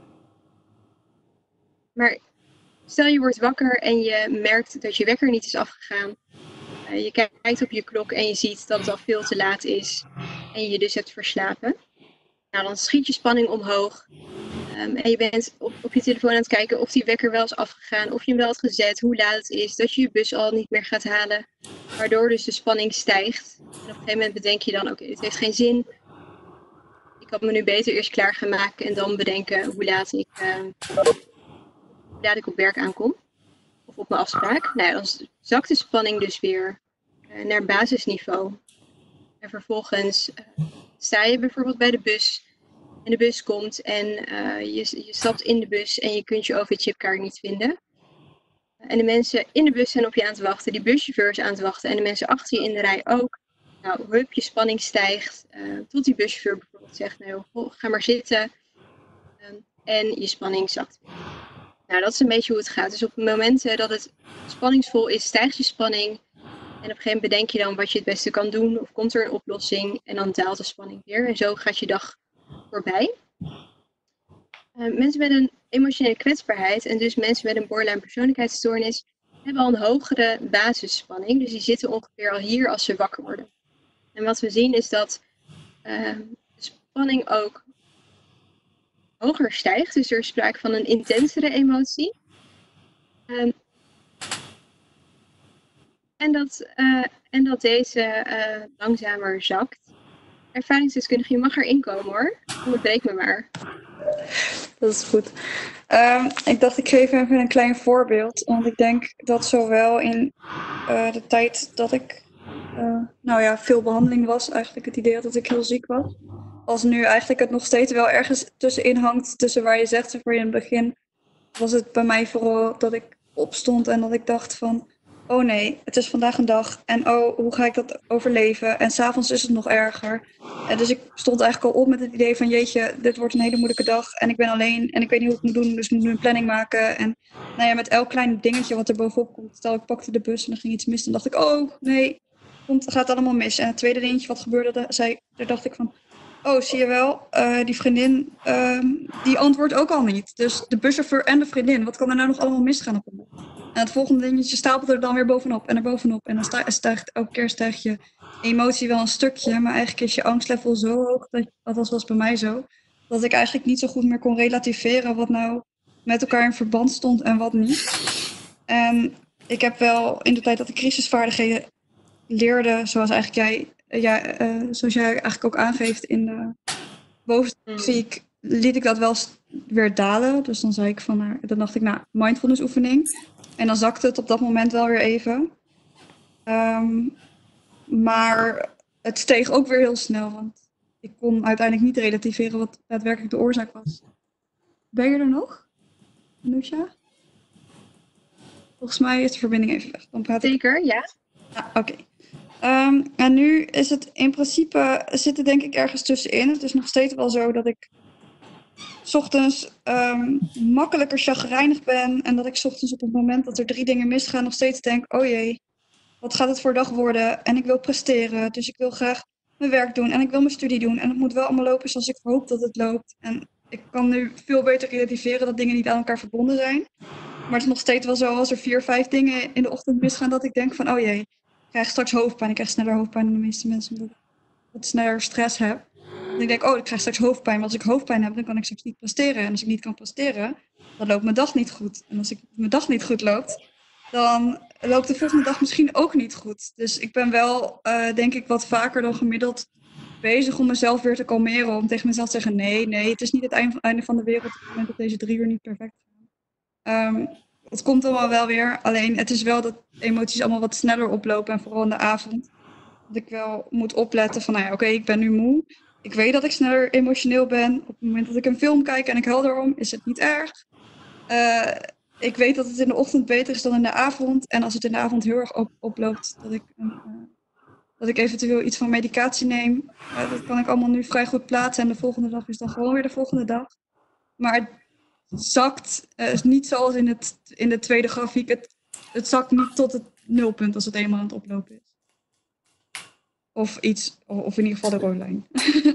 Maar stel je wordt wakker en je merkt dat je wekker niet is afgegaan. Uh, je kijkt op je klok en je ziet dat het al veel te laat is. En je je dus hebt verslapen. Nou, dan schiet je spanning omhoog. Um, en je bent op, op je telefoon aan het kijken of die wekker wel is afgegaan. Of je hem wel had gezet, hoe laat het is. Dat je je bus al niet meer gaat halen. Waardoor dus de spanning stijgt. En op een gegeven moment bedenk je dan, oké, okay, het heeft geen zin. Ik had me nu beter eerst klaar gaan maken en dan bedenken hoe laat ik, uh, hoe laat ik op werk aankom. Of op mijn afspraak. Nou, dan zakt de spanning dus weer uh, naar basisniveau. En vervolgens uh, sta je bijvoorbeeld bij de bus. En de bus komt en uh, je, je stapt in de bus en je kunt je O V-chipkaart niet vinden. En de mensen in de bus zijn op je aan het wachten. Die buschauffeur is aan het wachten. En de mensen achter je in de rij ook. nou, hup, je spanning stijgt. Uh, tot die buschauffeur bijvoorbeeld zegt, nou, goh, ga maar zitten. Um, en je spanning zakt. Nou, dat is een beetje hoe het gaat. Dus op momenten dat het spanningsvol is, stijgt je spanning. En op een gegeven moment bedenk je dan wat je het beste kan doen. Of komt er een oplossing en dan daalt de spanning weer. En zo gaat je dag voorbij. Uh, mensen met een emotionele kwetsbaarheid en dus mensen met een borderline persoonlijkheidsstoornis hebben al een hogere basisspanning. Dus die zitten ongeveer al hier als ze wakker worden. En wat we zien is dat uh, de spanning ook hoger stijgt. Dus er is sprake van een intensere emotie. Um, en, dat, uh, en dat deze uh, langzamer zakt. Ervaringsdeskundige, je mag erin komen hoor. Onderbreek me maar. Dat is goed. Um, ik dacht, ik geef even een klein voorbeeld. Want ik denk dat zowel in uh, de tijd dat ik uh, nou ja, veel behandeling was, eigenlijk het idee had dat ik heel ziek was, als nu eigenlijk het nog steeds wel ergens tussenin hangt, tussen waar je zegt, voor je in het begin, was het bij mij vooral dat ik opstond en dat ik dacht van, oh nee, het is vandaag een dag en oh, hoe ga ik dat overleven? En 's avonds is het nog erger. En dus ik stond eigenlijk al op met het idee van, jeetje, dit wordt een hele moeilijke dag en ik ben alleen en ik weet niet hoe ik het moet doen, dus ik moet nu een planning maken. En nou ja, met elk klein dingetje wat er bovenop komt, stel ik pakte de bus en er ging iets mis, dan dacht ik, oh nee, het gaat allemaal mis. En het tweede dingetje wat gebeurde, zei, daar dacht ik van, oh, zie je wel, uh, die vriendin, uh, die antwoordt ook al niet. Dus de buschauffeur en de vriendin, wat kan er nou nog allemaal misgaan op een dag? En het volgende dingetje stapelt er dan weer bovenop en er bovenop. En dan stijgt elke keer stijgt je emotie wel een stukje, maar eigenlijk is je angstlevel zo hoog, dat, dat was bij mij zo, dat ik eigenlijk niet zo goed meer kon relativeren wat nou met elkaar in verband stond en wat niet. En ik heb wel in de tijd dat ik crisisvaardigheden leerde, zoals eigenlijk jij... Ja, uh, zoals jij eigenlijk ook aangeeft in de bovenziek, liet ik dat wel weer dalen. Dus dan zei ik van, uh, dan dacht ik, nou, mindfulness oefening. En dan zakte het op dat moment wel weer even. Um, maar het steeg ook weer heel snel, want ik kon uiteindelijk niet relativeren wat daadwerkelijk de oorzaak was. Ben je er nog, Anousha? Volgens mij is de verbinding even weg. Dan praat ik... Zeker, ja. Ah, Oké. Okay. Um, en nu is het in principe, zit het denk ik ergens tussenin. Het is nog steeds wel zo dat ik 's ochtends um, makkelijker chagrijnig ben. En dat ik 's ochtends op het moment dat er drie dingen misgaan nog steeds denk, oh jee, wat gaat het voor dag worden? En ik wil presteren, dus ik wil graag mijn werk doen en ik wil mijn studie doen. En het moet wel allemaal lopen zoals ik hoop dat het loopt. En ik kan nu veel beter relativeren dat dingen niet aan elkaar verbonden zijn. Maar het is nog steeds wel zo als er vier, vijf dingen in de ochtend misgaan dat ik denk van, oh jee. Ik krijg straks hoofdpijn. Ik krijg sneller hoofdpijn dan de meeste mensen, omdat ik wat sneller stress heb. En ik denk, oh, ik krijg straks hoofdpijn. Maar als ik hoofdpijn heb, dan kan ik straks niet presteren. En als ik niet kan presteren, dan loopt mijn dag niet goed. En als ik, mijn dag niet goed loopt, dan loopt de volgende dag misschien ook niet goed. Dus ik ben wel, uh, denk ik, wat vaker dan gemiddeld bezig om mezelf weer te kalmeren. Om tegen mezelf te zeggen, nee, nee, het is niet het einde van de wereld op het moment dat deze drie uur niet perfect gaan. Um, Het komt allemaal wel weer, alleen het is wel dat emoties allemaal wat sneller oplopen en vooral in de avond. Dat ik wel moet opletten van, nou ja, oké, okay, ik ben nu moe. Ik weet dat ik sneller emotioneel ben. Op het moment dat ik een film kijk en ik huil erom, is het niet erg. Uh, ik weet dat het in de ochtend beter is dan in de avond. En als het in de avond heel erg op, oploopt, dat ik, uh, dat ik eventueel iets van medicatie neem. Uh, dat kan ik allemaal nu vrij goed plaatsen en de volgende dag is dan gewoon weer de volgende dag. Maar het zakt, uh, is niet zoals in, het, in de tweede grafiek, het, het zakt niet tot het nulpunt als het eenmaal aan het oplopen is. Of iets, of in ieder geval de rode lijn.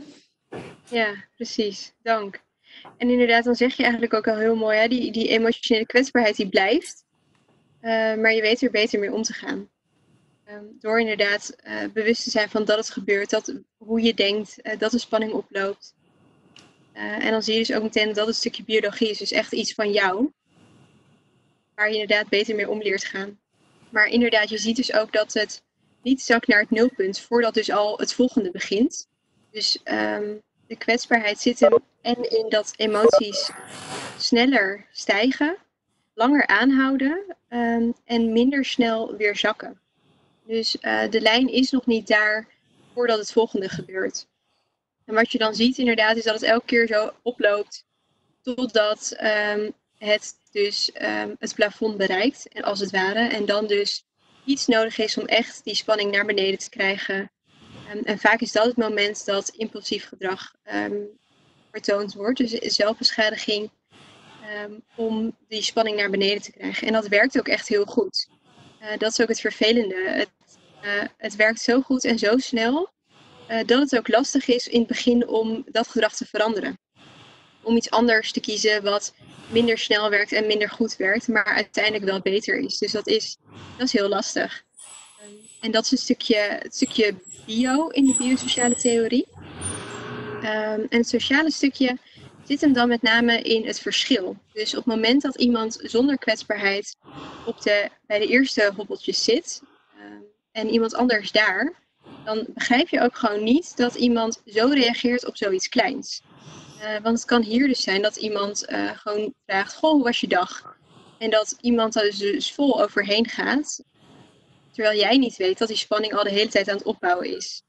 Ja, precies. Dank. En inderdaad, dan zeg je eigenlijk ook al heel mooi, hè? Die, die emotionele kwetsbaarheid die blijft. Uh, maar je weet er beter mee om te gaan. Um, door inderdaad uh, bewust te zijn van dat het gebeurt, dat, hoe je denkt, uh, dat de spanning oploopt. Uh, en dan zie je dus ook meteen dat dat een stukje biologie is, dus echt iets van jou. Waar je inderdaad beter mee om leert gaan. Maar inderdaad, je ziet dus ook dat het niet zakt naar het nulpunt voordat dus al het volgende begint. Dus um, de kwetsbaarheid zit hem en in dat emoties sneller stijgen, langer aanhouden um, en minder snel weer zakken. Dus uh, de lijn is nog niet daar voordat het volgende gebeurt. En wat je dan ziet inderdaad is dat het elke keer zo oploopt totdat um, het dus um, het plafond bereikt, als het ware. En dan dus iets nodig is om echt die spanning naar beneden te krijgen. Um, en vaak is dat het moment dat impulsief gedrag um, vertoond wordt. Dus zelfbeschadiging um, om die spanning naar beneden te krijgen. En dat werkt ook echt heel goed. Uh, dat is ook het vervelende. Het, uh, het werkt zo goed en zo snel uh, dat het ook lastig is in het begin om dat gedrag te veranderen. Om iets anders te kiezen wat minder snel werkt en minder goed werkt, maar uiteindelijk wel beter is. Dus dat is, dat is heel lastig. Um, en dat is een stukje, het stukje bio in de biosociale theorie. Um, en het sociale stukje zit hem dan met name in het verschil. Dus op het moment dat iemand zonder kwetsbaarheid op de, bij de eerste hobbeltjes zit um, en iemand anders daar, dan begrijp je ook gewoon niet dat iemand zo reageert op zoiets kleins. Uh, want het kan hier dus zijn dat iemand uh, gewoon vraagt, goh, hoe was je dag? En dat iemand er dus, dus vol overheen gaat, terwijl jij niet weet dat die spanning al de hele tijd aan het opbouwen is.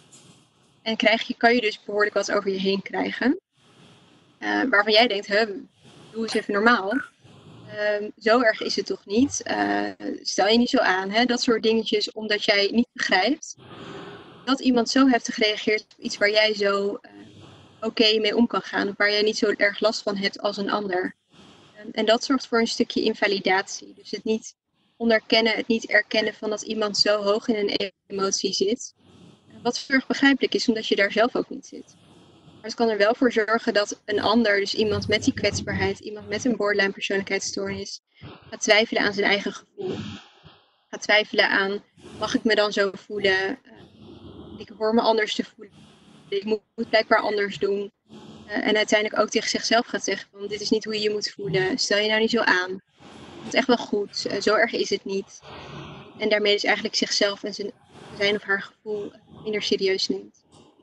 En krijg je, kan je dus behoorlijk wat over je heen krijgen. Uh, waarvan jij denkt, huh, doe eens even normaal. Uh, zo erg is het toch niet? Uh, stel je niet zo aan, hè? Dat soort dingetjes, omdat jij niet begrijpt dat iemand zo heftig reageert op iets waar jij zo uh, oké okay mee om kan gaan. Of waar jij niet zo erg last van hebt als een ander. Um, en dat zorgt voor een stukje invalidatie. Dus het niet onderkennen, het niet erkennen van dat iemand zo hoog in een emotie zit. Wat heel erg begrijpelijk is, omdat je daar zelf ook niet zit. Maar het kan er wel voor zorgen dat een ander, dus iemand met die kwetsbaarheid, iemand met een borderline persoonlijkheidsstoornis, gaat twijfelen aan zijn eigen gevoel. Gaat twijfelen aan, mag ik me dan zo voelen? Uh, ik hoor me anders te voelen. Ik moet, moet blijkbaar anders doen. Uh, en uiteindelijk ook tegen zichzelf gaat zeggen van, dit is niet hoe je je moet voelen. Stel je nou niet zo aan. Het is echt wel goed. Uh, zo erg is het niet. En daarmee dus eigenlijk zichzelf en zijn, zijn of haar gevoel minder serieus neemt.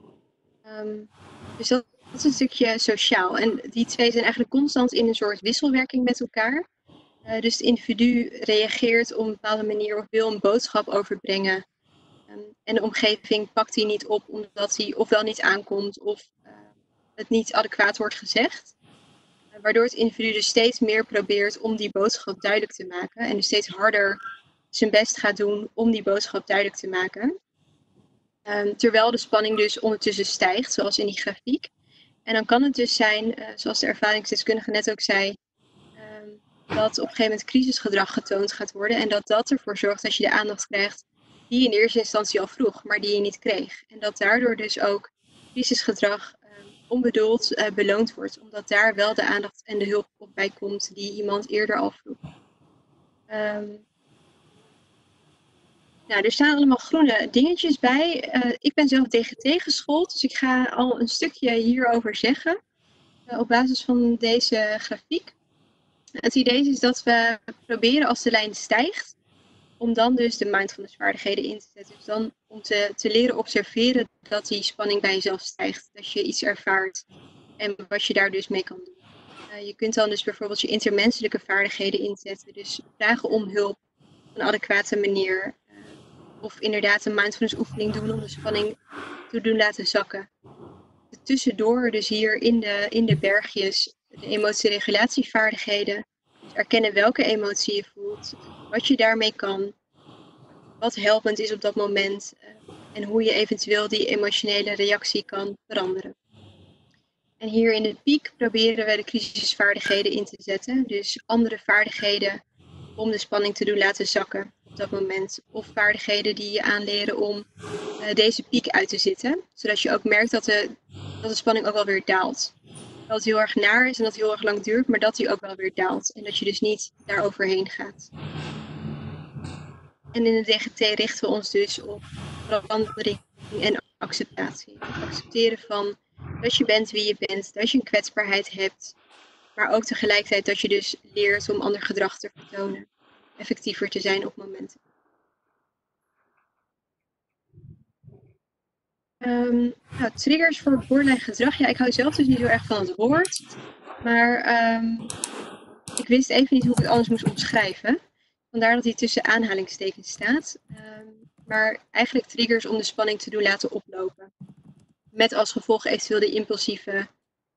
Um, dus dat, dat is een stukje sociaal. En die twee zijn eigenlijk constant in een soort wisselwerking met elkaar. Uh, dus het individu reageert op een bepaalde manier of wil een boodschap overbrengen. Um, en de omgeving pakt die niet op omdat hij ofwel niet aankomt of uh, het niet adequaat wordt gezegd. Uh, waardoor het individu dus steeds meer probeert om die boodschap duidelijk te maken. En dus steeds harder zijn best gaat doen om die boodschap duidelijk te maken. Um, terwijl de spanning dus ondertussen stijgt, zoals in die grafiek. En dan kan het dus zijn, uh, zoals de ervaringsdeskundige net ook zei, um, dat op een gegeven moment crisisgedrag getoond gaat worden. En dat dat ervoor zorgt dat je de aandacht krijgt die je in eerste instantie al vroeg, maar die je niet kreeg. En dat daardoor dus ook crisisgedrag um, onbedoeld uh, beloond wordt. Omdat daar wel de aandacht en de hulp op bij komt die iemand eerder al vroeg. Um, Nou, er staan allemaal groene dingetjes bij. Uh, ik ben zelf D G T geschoold, dus ik ga al een stukje hierover zeggen. Uh, op basis van deze grafiek. Het idee is dat we proberen als de lijn stijgt, om dan dus de mindfulness vaardigheden in te zetten. Dus dan om te, te leren observeren dat die spanning bij jezelf stijgt. Dat je iets ervaart en wat je daar dus mee kan doen. Uh, je kunt dan dus bijvoorbeeld je intermenselijke vaardigheden inzetten. Dus vragen om hulp op een adequate manier. Of inderdaad een mindfulness oefening doen om de spanning te doen laten zakken. Tussendoor, dus hier in de, in de bergjes, de emotieregulatievaardigheden. Dus erkennen welke emotie je voelt, wat je daarmee kan, wat helpend is op dat moment en hoe je eventueel die emotionele reactie kan veranderen. En hier in de piek proberen we de crisisvaardigheden in te zetten. Dus andere vaardigheden om de spanning te doen laten zakken op dat moment. Of vaardigheden die je aanleren om uh, deze piek uit te zitten. Zodat je ook merkt dat de, dat de spanning ook wel weer daalt. Dat het heel erg naar is en dat het heel erg lang duurt, maar dat die ook wel weer daalt. En dat je dus niet daar overheen gaat. En in de D G T richten we ons dus op verandering en acceptatie. Het accepteren van dat je bent wie je bent, dat je een kwetsbaarheid hebt. Maar ook tegelijkertijd dat je dus leert om ander gedrag te vertonen. Effectiever te zijn op momenten. Um, nou, triggers voor borderline gedrag. Ja, ik hou zelf dus niet zo erg van het woord. Maar um, ik wist even niet hoe ik het anders moest omschrijven. Vandaar dat hij tussen aanhalingstekens staat. Um, maar eigenlijk triggers om de spanning te doen laten oplopen. Met als gevolg eventueel de impulsieve,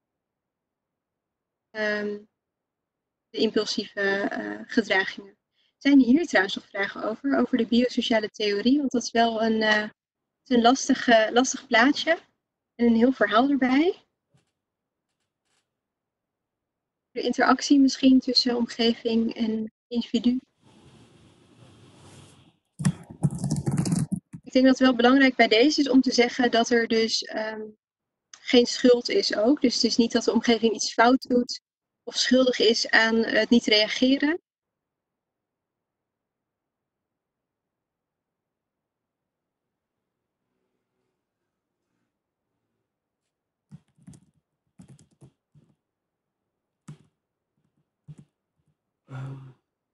um, de impulsieve uh, gedragingen. Zijn hier trouwens nog vragen over? Over de biosociale theorie? Want dat is wel een, uh, het is een lastig, uh, lastig plaatje en een heel verhaal erbij. De interactie misschien tussen omgeving en individu. Ik denk dat het wel belangrijk bij deze is om te zeggen dat er dus um, geen schuld is ook. Dus het is niet dat de omgeving iets fout doet of schuldig is aan het niet reageren. Um.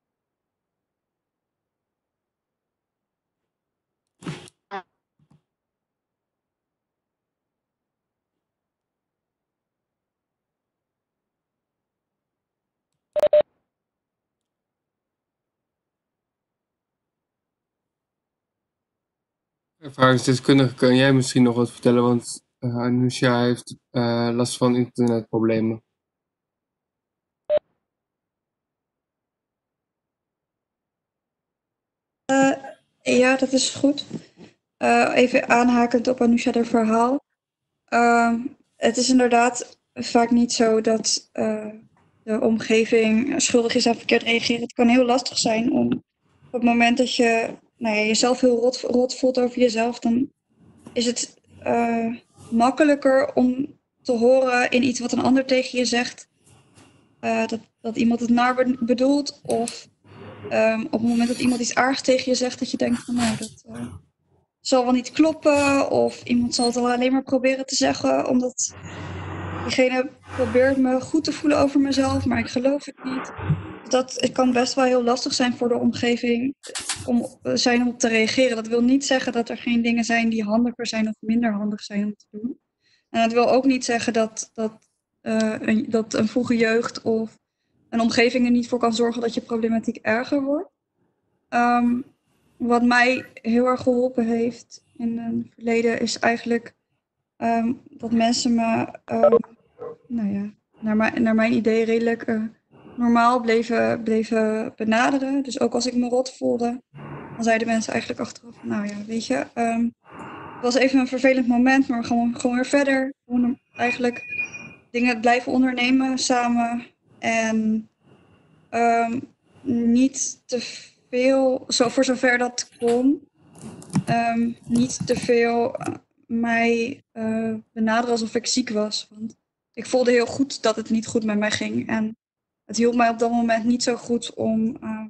Ervaringsdeskundige, kan jij misschien nog wat vertellen? Want uh, Anousha heeft uh, last van internetproblemen. Uh, ja, dat is goed. Uh, even aanhakend op Anousha haar verhaal. Uh, het is inderdaad vaak niet zo dat uh, de omgeving schuldig is aan verkeerd reageren. Het kan heel lastig zijn om op het moment dat je nou ja, jezelf heel rot, rot voelt over jezelf, dan is het uh, makkelijker om te horen in iets wat een ander tegen je zegt. Uh, dat, dat iemand het naar bedoelt of um, op het moment dat iemand iets aardigs tegen je zegt, dat je denkt van nou, dat uh, zal wel niet kloppen of iemand zal het al alleen maar proberen te zeggen omdat diegene probeert me goed te voelen over mezelf, maar ik geloof het niet. Dat het kan best wel heel lastig zijn voor de omgeving om, zijn om op te reageren. Dat wil niet zeggen dat er geen dingen zijn die handiger zijn of minder handig zijn om te doen. En dat wil ook niet zeggen dat, dat, uh, een, dat een vroege jeugd of een omgeving er niet voor kan zorgen dat je problematiek erger wordt. Um, wat mij heel erg geholpen heeft in het verleden is eigenlijk um, dat mensen me, um, nou ja, naar, mijn, naar mijn idee redelijk uh, normaal bleven, bleven benaderen. Dus ook als ik me rot voelde, dan zeiden mensen eigenlijk achteraf, nou ja, weet je, um, het was even een vervelend moment, maar we gaan gewoon weer verder. Gewoon eigenlijk dingen blijven ondernemen samen en um, niet te veel, zo, voor zover dat kon, um, niet te veel uh, mij uh, benaderen alsof ik ziek was. Want ik voelde heel goed dat het niet goed met mij ging. En het hielp mij op dat moment niet zo goed om, uh,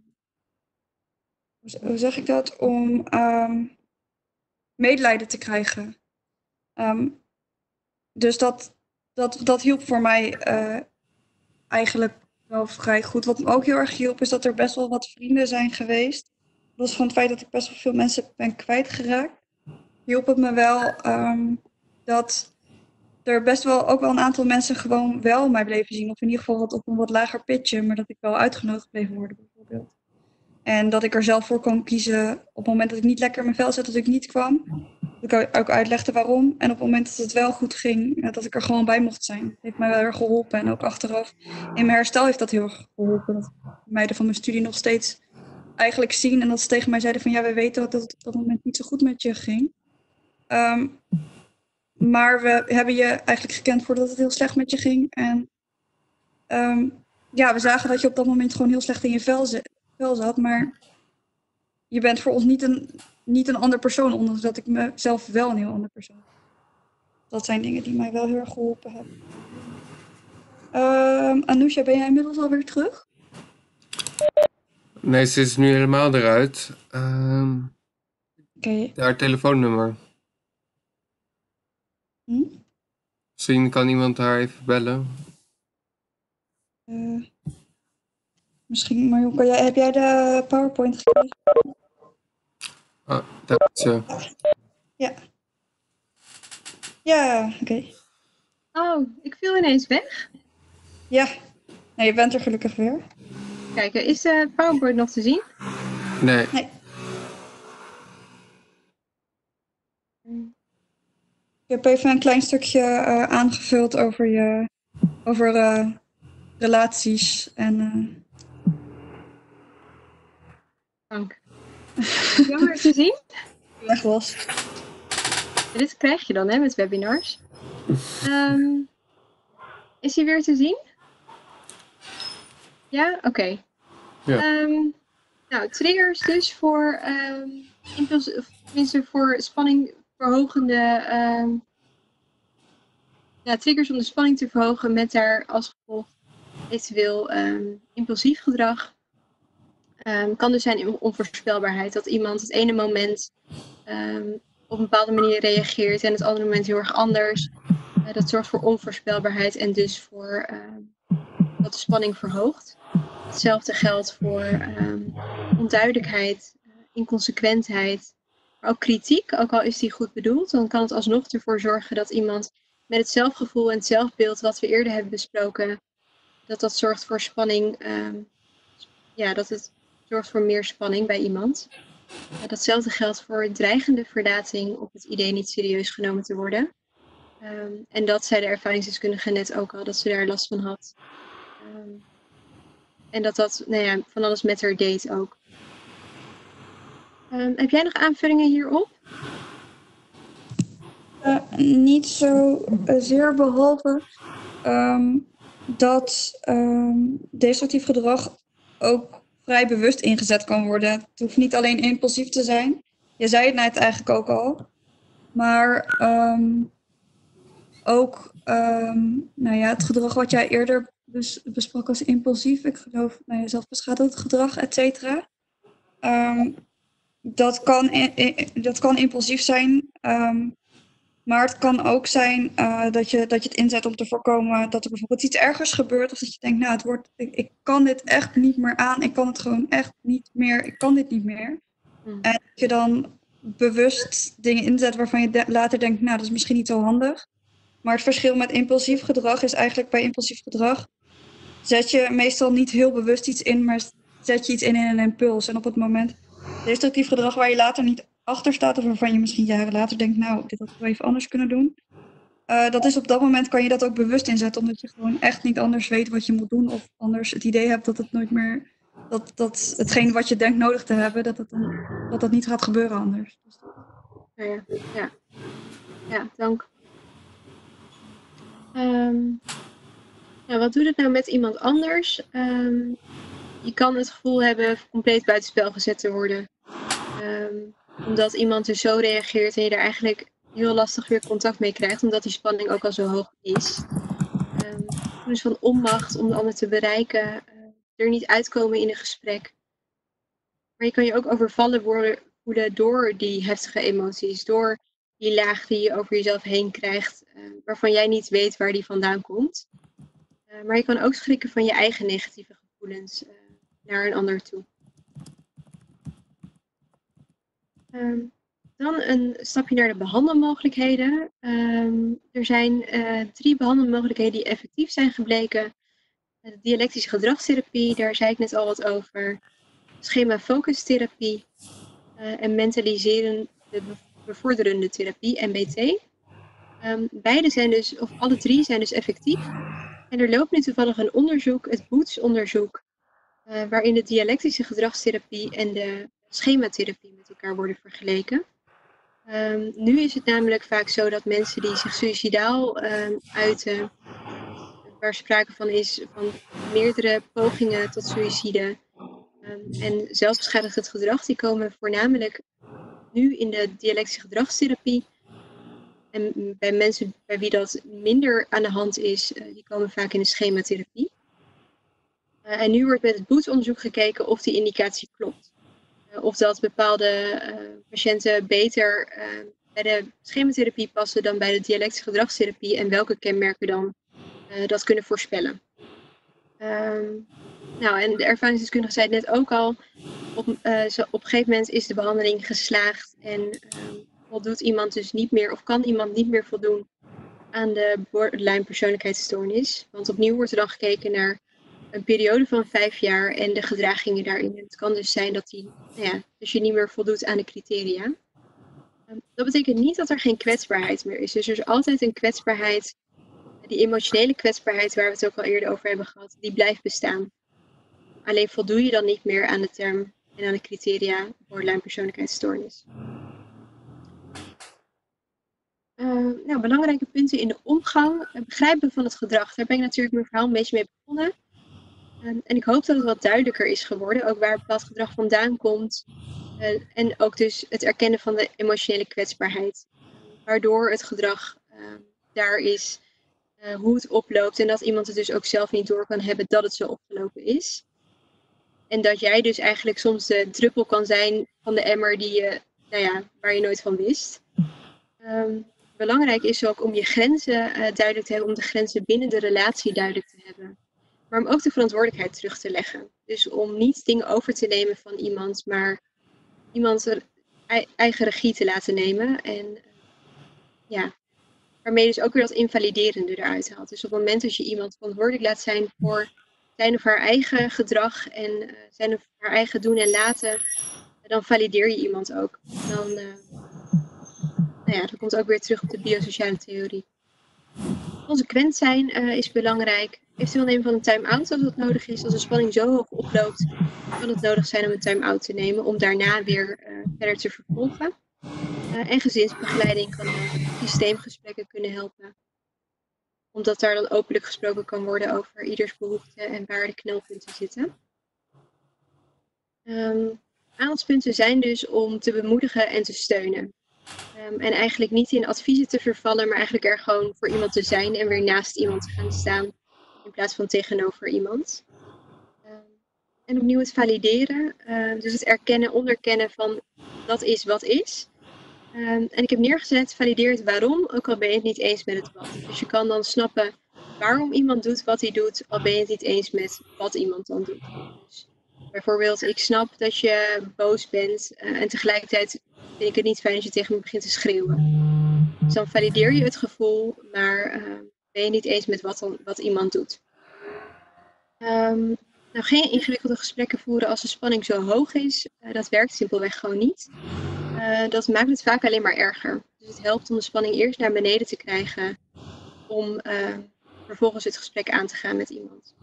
hoe zeg ik dat, om um, medelijden te krijgen. Um, dus dat, dat, dat hielp voor mij uh, eigenlijk wel vrij goed. Wat me ook heel erg hielp is dat er best wel wat vrienden zijn geweest. Los van het feit dat ik best wel veel mensen ben kwijtgeraakt, hielp het me wel um, dat er best wel ook wel een aantal mensen gewoon wel mij bleven zien. Of in ieder geval wat op een wat lager pitje, maar dat ik wel uitgenodigd bleef worden bijvoorbeeld. En dat ik er zelf voor kon kiezen op het moment dat ik niet lekker in mijn vel zat, dat ik niet kwam. Dat ik ook uitlegde waarom. En op het moment dat het wel goed ging, dat ik er gewoon bij mocht zijn. Dat heeft mij wel erg geholpen. En ook achteraf in mijn herstel heeft dat heel erg geholpen. Dat meiden van mijn studie nog steeds eigenlijk zien. En dat ze tegen mij zeiden van ja, we weten dat het op dat moment niet zo goed met je ging. Um, maar we hebben je eigenlijk gekend voordat het heel slecht met je ging. En um, ja, we zagen dat je op dat moment gewoon heel slecht in je vel, vel zat. Maar je bent voor ons niet een, niet een ander persoon, ondanks dat ik mezelf wel een heel ander persoon ben. Dat zijn dingen die mij wel heel erg geholpen hebben. Um, Anousha, ben jij inmiddels alweer terug? Nee, ze is nu helemaal eruit. Um, Oké. Okay. Haar telefoonnummer. Hm? Misschien kan iemand haar even bellen. Uh, misschien, maar kan jij, heb jij de PowerPoint gekregen? Oh, dat is zo. Ja. Ja, oké. Okay. Oh, ik viel ineens weg. Ja, nee, je bent er gelukkig weer. Kijk, is de PowerPoint nog te zien? Nee. Nee. Ik heb even een klein stukje uh, aangevuld over je, over uh, relaties en. Uh... Dank. Jammer te zien. Weg was. Ja, dit krijg je dan hè, met webinars. Um, is hij weer te zien? Ja? Oké. Okay. Ja. Um, nou, triggers dus voor, um, impuls, of tenminste voor spanning verhogende... Um, ja, triggers om de spanning te verhogen met daar als gevolg eventueel um, impulsief gedrag. Um, kan dus zijn onvoorspelbaarheid. Dat iemand het ene moment um, op een bepaalde manier reageert en het andere moment heel erg anders. Uh, dat zorgt voor onvoorspelbaarheid en dus voor uh, dat de spanning verhoogt. Hetzelfde geldt voor um, onduidelijkheid, uh, inconsequentheid, maar ook kritiek. Ook al is die goed bedoeld, dan kan het alsnog ervoor zorgen dat iemand met het zelfgevoel en het zelfbeeld wat we eerder hebben besproken, dat dat zorgt voor spanning. Um, ja, dat het zorgt voor meer spanning bij iemand. Uh, datzelfde geldt voor dreigende verlating of het idee niet serieus genomen te worden. Um, en dat zei de ervaringsdeskundige net ook al, dat ze daar last van had. Um, en dat dat nou ja, van alles met haar deed ook. Um, heb jij nog aanvullingen hierop? Uh, niet zo uh, zeer, behalve um, dat um, destructief gedrag ook vrij bewust ingezet kan worden. Het hoeft niet alleen impulsief te zijn. Je zei het net eigenlijk ook al. Maar um, ook um, nou ja, het gedrag wat jij eerder bes- besprak als impulsief. Ik geloof, nou ja, zelfbeschadigend gedrag, et cetera. Um, dat, kan in, in, dat kan impulsief zijn. Um, Maar het kan ook zijn uh, dat, je, dat je het inzet om te voorkomen dat er bijvoorbeeld iets ergers gebeurt. Of dat je denkt, nou, het wordt, ik, ik kan dit echt niet meer aan. Ik kan het gewoon echt niet meer. Ik kan dit niet meer. Mm. En dat je dan bewust dingen inzet waarvan je de, later denkt, nou, dat is misschien niet zo handig. Maar het verschil met impulsief gedrag is eigenlijk bij impulsief gedrag zet je meestal niet heel bewust iets in, maar zet je iets in in een impuls. En op het moment destructief gedrag waar je later niet achter staat, of waarvan je misschien jaren later denkt, nou, dit had ik wel even anders kunnen doen. Uh, dat is op dat moment kan je dat ook bewust inzetten, omdat je gewoon echt niet anders weet wat je moet doen, of anders het idee hebt dat het nooit meer, dat, dat hetgeen wat je denkt nodig te hebben, dat het dan, dat, dat niet gaat gebeuren anders. Dus dat... ja, ja. ja, dank. Um, nou, wat doet het nou met iemand anders? Um, je kan het gevoel hebben compleet buitenspel gezet te worden. Um, omdat iemand dus zo reageert en je daar eigenlijk heel lastig weer contact mee krijgt, omdat die spanning ook al zo hoog is. Um, dus van onmacht om de ander te bereiken, uh, er niet uitkomen in een gesprek. Maar je kan je ook overvallen worden, voelen door die heftige emoties, door die laag die je over jezelf heen krijgt, uh, waarvan jij niet weet waar die vandaan komt. Uh, maar je kan ook schrikken van je eigen negatieve gevoelens uh, naar een ander toe. Um, dan een stapje naar de behandelmogelijkheden. Um, er zijn uh, drie behandelmogelijkheden die effectief zijn gebleken. De dialectische gedragstherapie, daar zei ik net al wat over. Schema-focustherapie uh, en mentaliserende bevorderende therapie, M B T. Um, beide zijn dus, of alle drie zijn dus effectief. En er loopt nu toevallig een onderzoek, het Boots-onderzoek, uh, waarin de dialectische gedragstherapie en de schematherapie met elkaar worden vergeleken. Um, nu is het namelijk vaak zo dat mensen die zich suïcidaal um, uiten, waar sprake van is van meerdere pogingen tot suïcide um, en zelfbeschadigend gedrag, die komen voornamelijk nu in de dialectische gedragstherapie. En bij mensen bij wie dat minder aan de hand is, uh, die komen vaak in de schematherapie. Uh, en nu wordt met het Boots-onderzoek gekeken of die indicatie klopt. Uh, of dat bepaalde uh, patiënten beter uh, bij de schematherapie passen dan bij de dialectische gedragstherapie en welke kenmerken dan uh, dat kunnen voorspellen. Um, nou, en de ervaringsdeskundige zei het net ook al, op, uh, zo, op een gegeven moment is de behandeling geslaagd en um, voldoet iemand dus niet meer of kan iemand niet meer voldoen aan de borderline persoonlijkheidsstoornis. Want opnieuw wordt er dan gekeken naar een periode van vijf jaar en de gedragingen daarin. En het kan dus zijn dat, die, nou ja, dus je niet meer voldoet aan de criteria. Um, dat betekent niet dat er geen kwetsbaarheid meer is. Dus er is altijd een kwetsbaarheid, die emotionele kwetsbaarheid waar we het ook al eerder over hebben gehad, die blijft bestaan. Alleen voldoe je dan niet meer aan de term en aan de criteria borderline persoonlijkheidsstoornis. nou, belangrijke punten in de omgang, het begrijpen van het gedrag. Daar ben ik natuurlijk mijn verhaal een beetje mee begonnen. Um, en ik hoop dat het wat duidelijker is geworden, ook waar bepaald gedrag vandaan komt. Uh, en ook dus het erkennen van de emotionele kwetsbaarheid. Waardoor het gedrag uh, daar is, uh, hoe het oploopt en dat iemand het dus ook zelf niet door kan hebben dat het zo opgelopen is. En dat jij dus eigenlijk soms de druppel kan zijn van de emmer die je, nou ja, waar je nooit van wist. Um, belangrijk is ook om je grenzen uh, duidelijk te hebben, om de grenzen binnen de relatie duidelijk te hebben. Maar om ook de verantwoordelijkheid terug te leggen. Dus om niet dingen over te nemen van iemand, maar iemand er eigen regie te laten nemen. En uh, ja, waarmee dus ook weer dat invaliderende eruit haalt. Dus op het moment dat je iemand verantwoordelijk laat zijn voor zijn of haar eigen gedrag en uh, zijn of haar eigen doen en laten, dan valideer je iemand ook. Dan, uh, nou ja, dat komt ook weer terug op de biosociale theorie. Consequent zijn uh, is belangrijk. Eventueel nemen van een time-out als dat nodig is. Als de spanning zo hoog oploopt, kan het nodig zijn om een time-out te nemen. Om daarna weer uh, verder te vervolgen. Uh, en gezinsbegeleiding kan helpen. Systeemgesprekken kunnen helpen. Omdat daar dan openlijk gesproken kan worden over ieders behoeften en waar de knelpunten zitten. Um, aandachtspunten zijn dus om te bemoedigen en te steunen. Um, en eigenlijk niet in adviezen te vervallen, maar eigenlijk er gewoon voor iemand te zijn en weer naast iemand te gaan staan. In plaats van tegenover iemand. Um, en opnieuw het valideren. Uh, dus het erkennen, onderkennen van dat is wat is. Um, en ik heb neergezet, valideer het waarom, ook al ben je het niet eens met het wat. Dus je kan dan snappen waarom iemand doet wat hij doet, al ben je het niet eens met wat iemand dan doet. Dus bijvoorbeeld, ik snap dat je boos bent uh, en tegelijkertijd vind ik het niet fijn als je tegen me begint te schreeuwen. Dus dan valideer je het gevoel, maar uh, ben je niet eens met wat, dan, wat iemand doet. Um, nou, geen ingewikkelde gesprekken voeren als de spanning zo hoog is. Uh, dat werkt simpelweg gewoon niet. Uh, dat maakt het vaak alleen maar erger. Dus het helpt om de spanning eerst naar beneden te krijgen. Om uh, vervolgens het gesprek aan te gaan met iemand.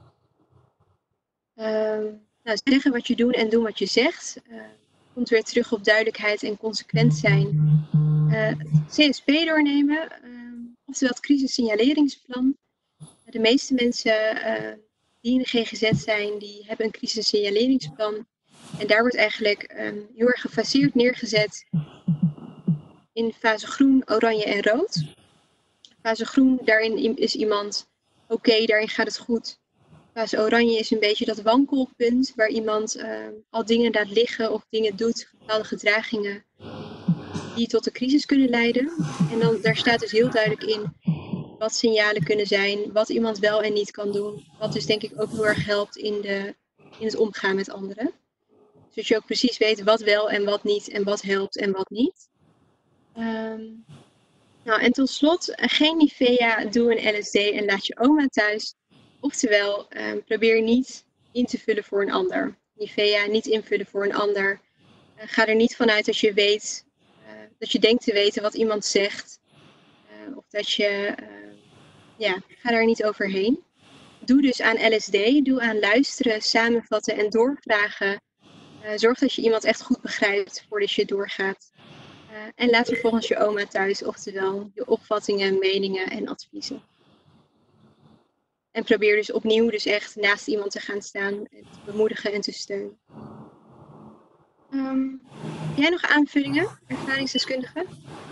Uh, nou, zeggen wat je doet en doen wat je zegt. Uh, komt weer terug op duidelijkheid en consequent zijn. Uh, C S P doornemen. Uh, oftewel het crisissignaleringsplan. De meeste mensen uh, die in de G G Z zijn, die hebben een crisissignaleringsplan. En daar wordt eigenlijk um, heel erg gefaseerd neergezet in fase groen, oranje en rood. Fase groen, daarin is iemand oké, okay, daarin gaat het goed. Fase oranje is een beetje dat wankelpunt waar iemand uh, al dingen laat liggen of dingen doet, bepaalde gedragingen die tot de crisis kunnen leiden. En dan, daar staat dus heel duidelijk in wat signalen kunnen zijn, wat iemand wel en niet kan doen. Wat dus denk ik ook heel erg helpt in, de, in het omgaan met anderen. Zodat je ook precies weet wat wel en wat niet en wat helpt en wat niet. Um, nou, en tot slot, geen Nivea, doe een L S D en laat je oma thuis. Oftewel, um, probeer niet in te vullen voor een ander. Nivea niet invullen voor een ander. Uh, ga er niet vanuit dat je weet, uh, dat je denkt te weten wat iemand zegt. Uh, of dat je, uh, ja, ga daar niet overheen. Doe dus aan L S D, doe aan luisteren, samenvatten en doorvragen. Uh, zorg dat je iemand echt goed begrijpt voordat je doorgaat. Uh, en laat vervolgens je oma thuis, oftewel je opvattingen, meningen en adviezen. En probeer dus opnieuw dus echt naast iemand te gaan staan en te bemoedigen en te steunen. Um, heb jij nog aanvullingen, ervaringsdeskundige?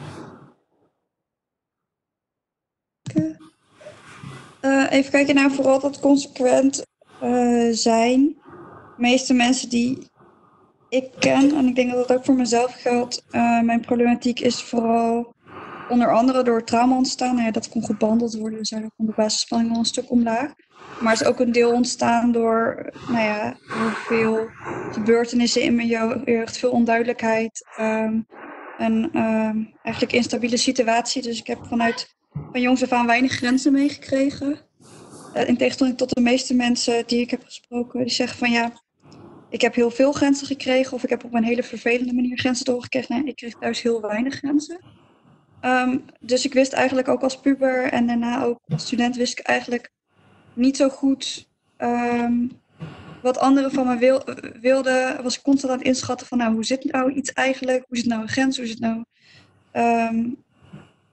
Uh, even kijken naar vooral dat consequent uh, zijn. De meeste mensen die ik ken, en ik denk dat dat ook voor mezelf geldt, uh, mijn problematiek is vooral onder andere door trauma ontstaan. Nou ja, dat kon goed behandeld worden, dus daar komt de basisspanning al een stuk omlaag. Maar het is ook een deel ontstaan door, nou ja, heel veel gebeurtenissen in mijn jeugd, veel onduidelijkheid. Um, en um, eigenlijk instabiele situatie. Dus ik heb vanuit van jongs af aan weinig grenzen meegekregen. Uh, in tegenstelling tot de meeste mensen die ik heb gesproken, die zeggen van ja, ik heb heel veel grenzen gekregen of ik heb op een hele vervelende manier grenzen doorgekregen. Nee, ik kreeg thuis heel weinig grenzen. Um, dus ik wist eigenlijk ook als puber en daarna ook als student wist ik eigenlijk niet zo goed um, wat anderen van me wil, wilden. Was ik constant aan het inschatten van nou, hoe zit nou iets eigenlijk? Hoe zit nou een grens? Hoe zit nou... Um,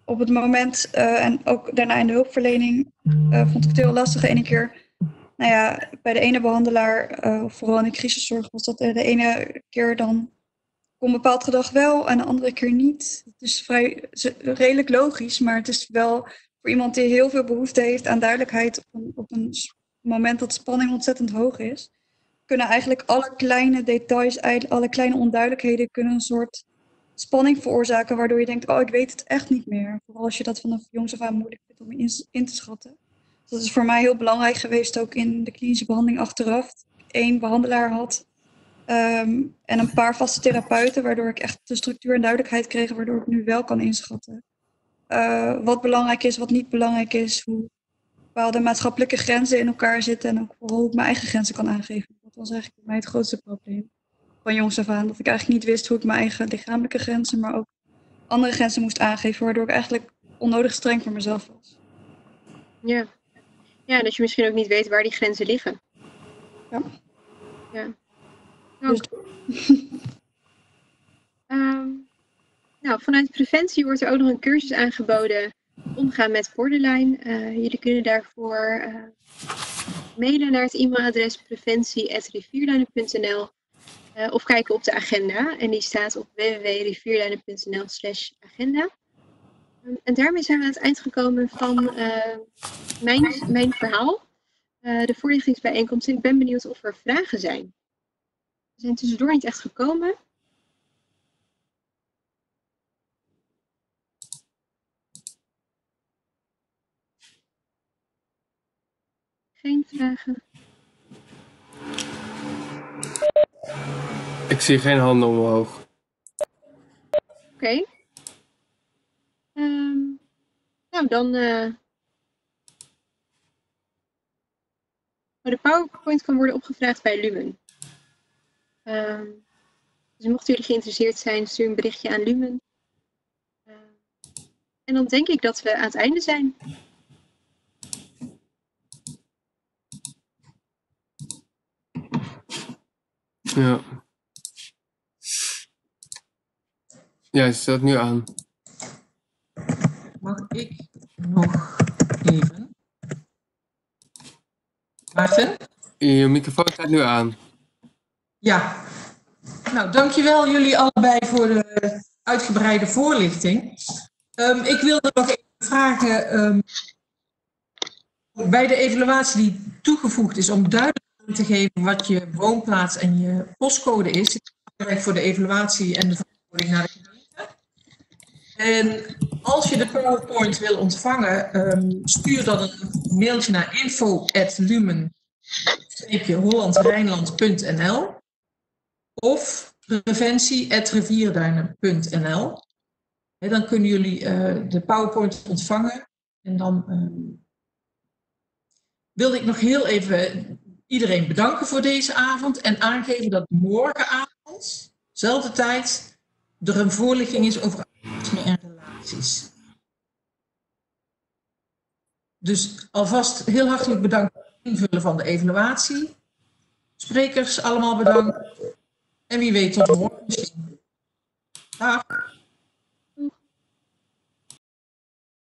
op het moment, uh, en ook daarna in de hulpverlening, uh, vond ik het heel lastig. De ene keer, nou ja, bij de ene behandelaar, uh, vooral in de crisiszorg, was dat de ene keer dan kon bepaald gedrag wel en de andere keer niet. Het is vrij redelijk logisch, maar het is wel voor iemand die heel veel behoefte heeft aan duidelijkheid op een, op een moment dat spanning ontzettend hoog is, kunnen eigenlijk alle kleine details, alle kleine onduidelijkheden kunnen een soort spanning veroorzaken, waardoor je denkt, oh, ik weet het echt niet meer. Vooral als je dat vanaf jongs af aan moeilijk vindt om in, in te schatten. Dus dat is voor mij heel belangrijk geweest, ook in de klinische behandeling achteraf. Eén behandelaar had um, en een paar vaste therapeuten, waardoor ik echt de structuur en duidelijkheid kreeg, waardoor ik nu wel kan inschatten. Uh, wat belangrijk is, wat niet belangrijk is, hoe bepaalde maatschappelijke grenzen in elkaar zitten en ook vooral hoe ik mijn eigen grenzen kan aangeven. Dat was eigenlijk voor mij het grootste probleem. Van jongs af aan, dat ik eigenlijk niet wist hoe ik mijn eigen lichamelijke grenzen, maar ook andere grenzen moest aangeven, waardoor ik eigenlijk onnodig streng voor mezelf was. Ja, ja, dat je misschien ook niet weet waar die grenzen liggen. Ja. Ja. Dus... um, nou, vanuit preventie wordt er ook nog een cursus aangeboden, omgaan met borderline. Uh, jullie kunnen daarvoor uh, mailen naar het e-mailadres preventie at rivierlijnen punt n l. Uh, of kijken op de agenda. En die staat op w w w punt rivierlijnen punt n l slash agenda. Um, en daarmee zijn we aan het eind gekomen van uh, mijn, mijn verhaal. Uh, de voorlichtingsbijeenkomst. En ik ben benieuwd of er vragen zijn. We zijn tussendoor niet echt gekomen. Geen vragen. Ik zie geen handen omhoog. Oké. Okay. Um, nou, dan... Uh... Oh, de PowerPoint kan worden opgevraagd bij Lumen. Um, dus mochten jullie geïnteresseerd zijn, stuur een berichtje aan Lumen. Uh, en dan denk ik dat we aan het einde zijn. Ja. Ja, het staat nu aan. Mag ik nog even? Maarten? Je microfoon staat nu aan. Ja. Nou, dankjewel jullie allebei voor de uitgebreide voorlichting. Um, ik wilde nog even vragen, um, bij de evaluatie die toegevoegd is, om duidelijk te geven wat je woonplaats en je postcode is. Het is belangrijk voor de evaluatie en de verantwoording naar de gemeente. En als je de PowerPoint wil ontvangen, um, stuur dan een mailtje naar info at lumen holland rijnland punt n l of preventie at rivierduinen punt n l. En dan kunnen jullie uh, de PowerPoint ontvangen. En dan um, wilde ik nog heel even iedereen bedanken voor deze avond en aangeven dat morgenavond, dezelfde tijd, er een voorlichting is over autisme en relaties. Dus alvast heel hartelijk bedankt voor het invullen van de evaluatie. Sprekers allemaal bedankt. En wie weet tot morgen misschien. Dag.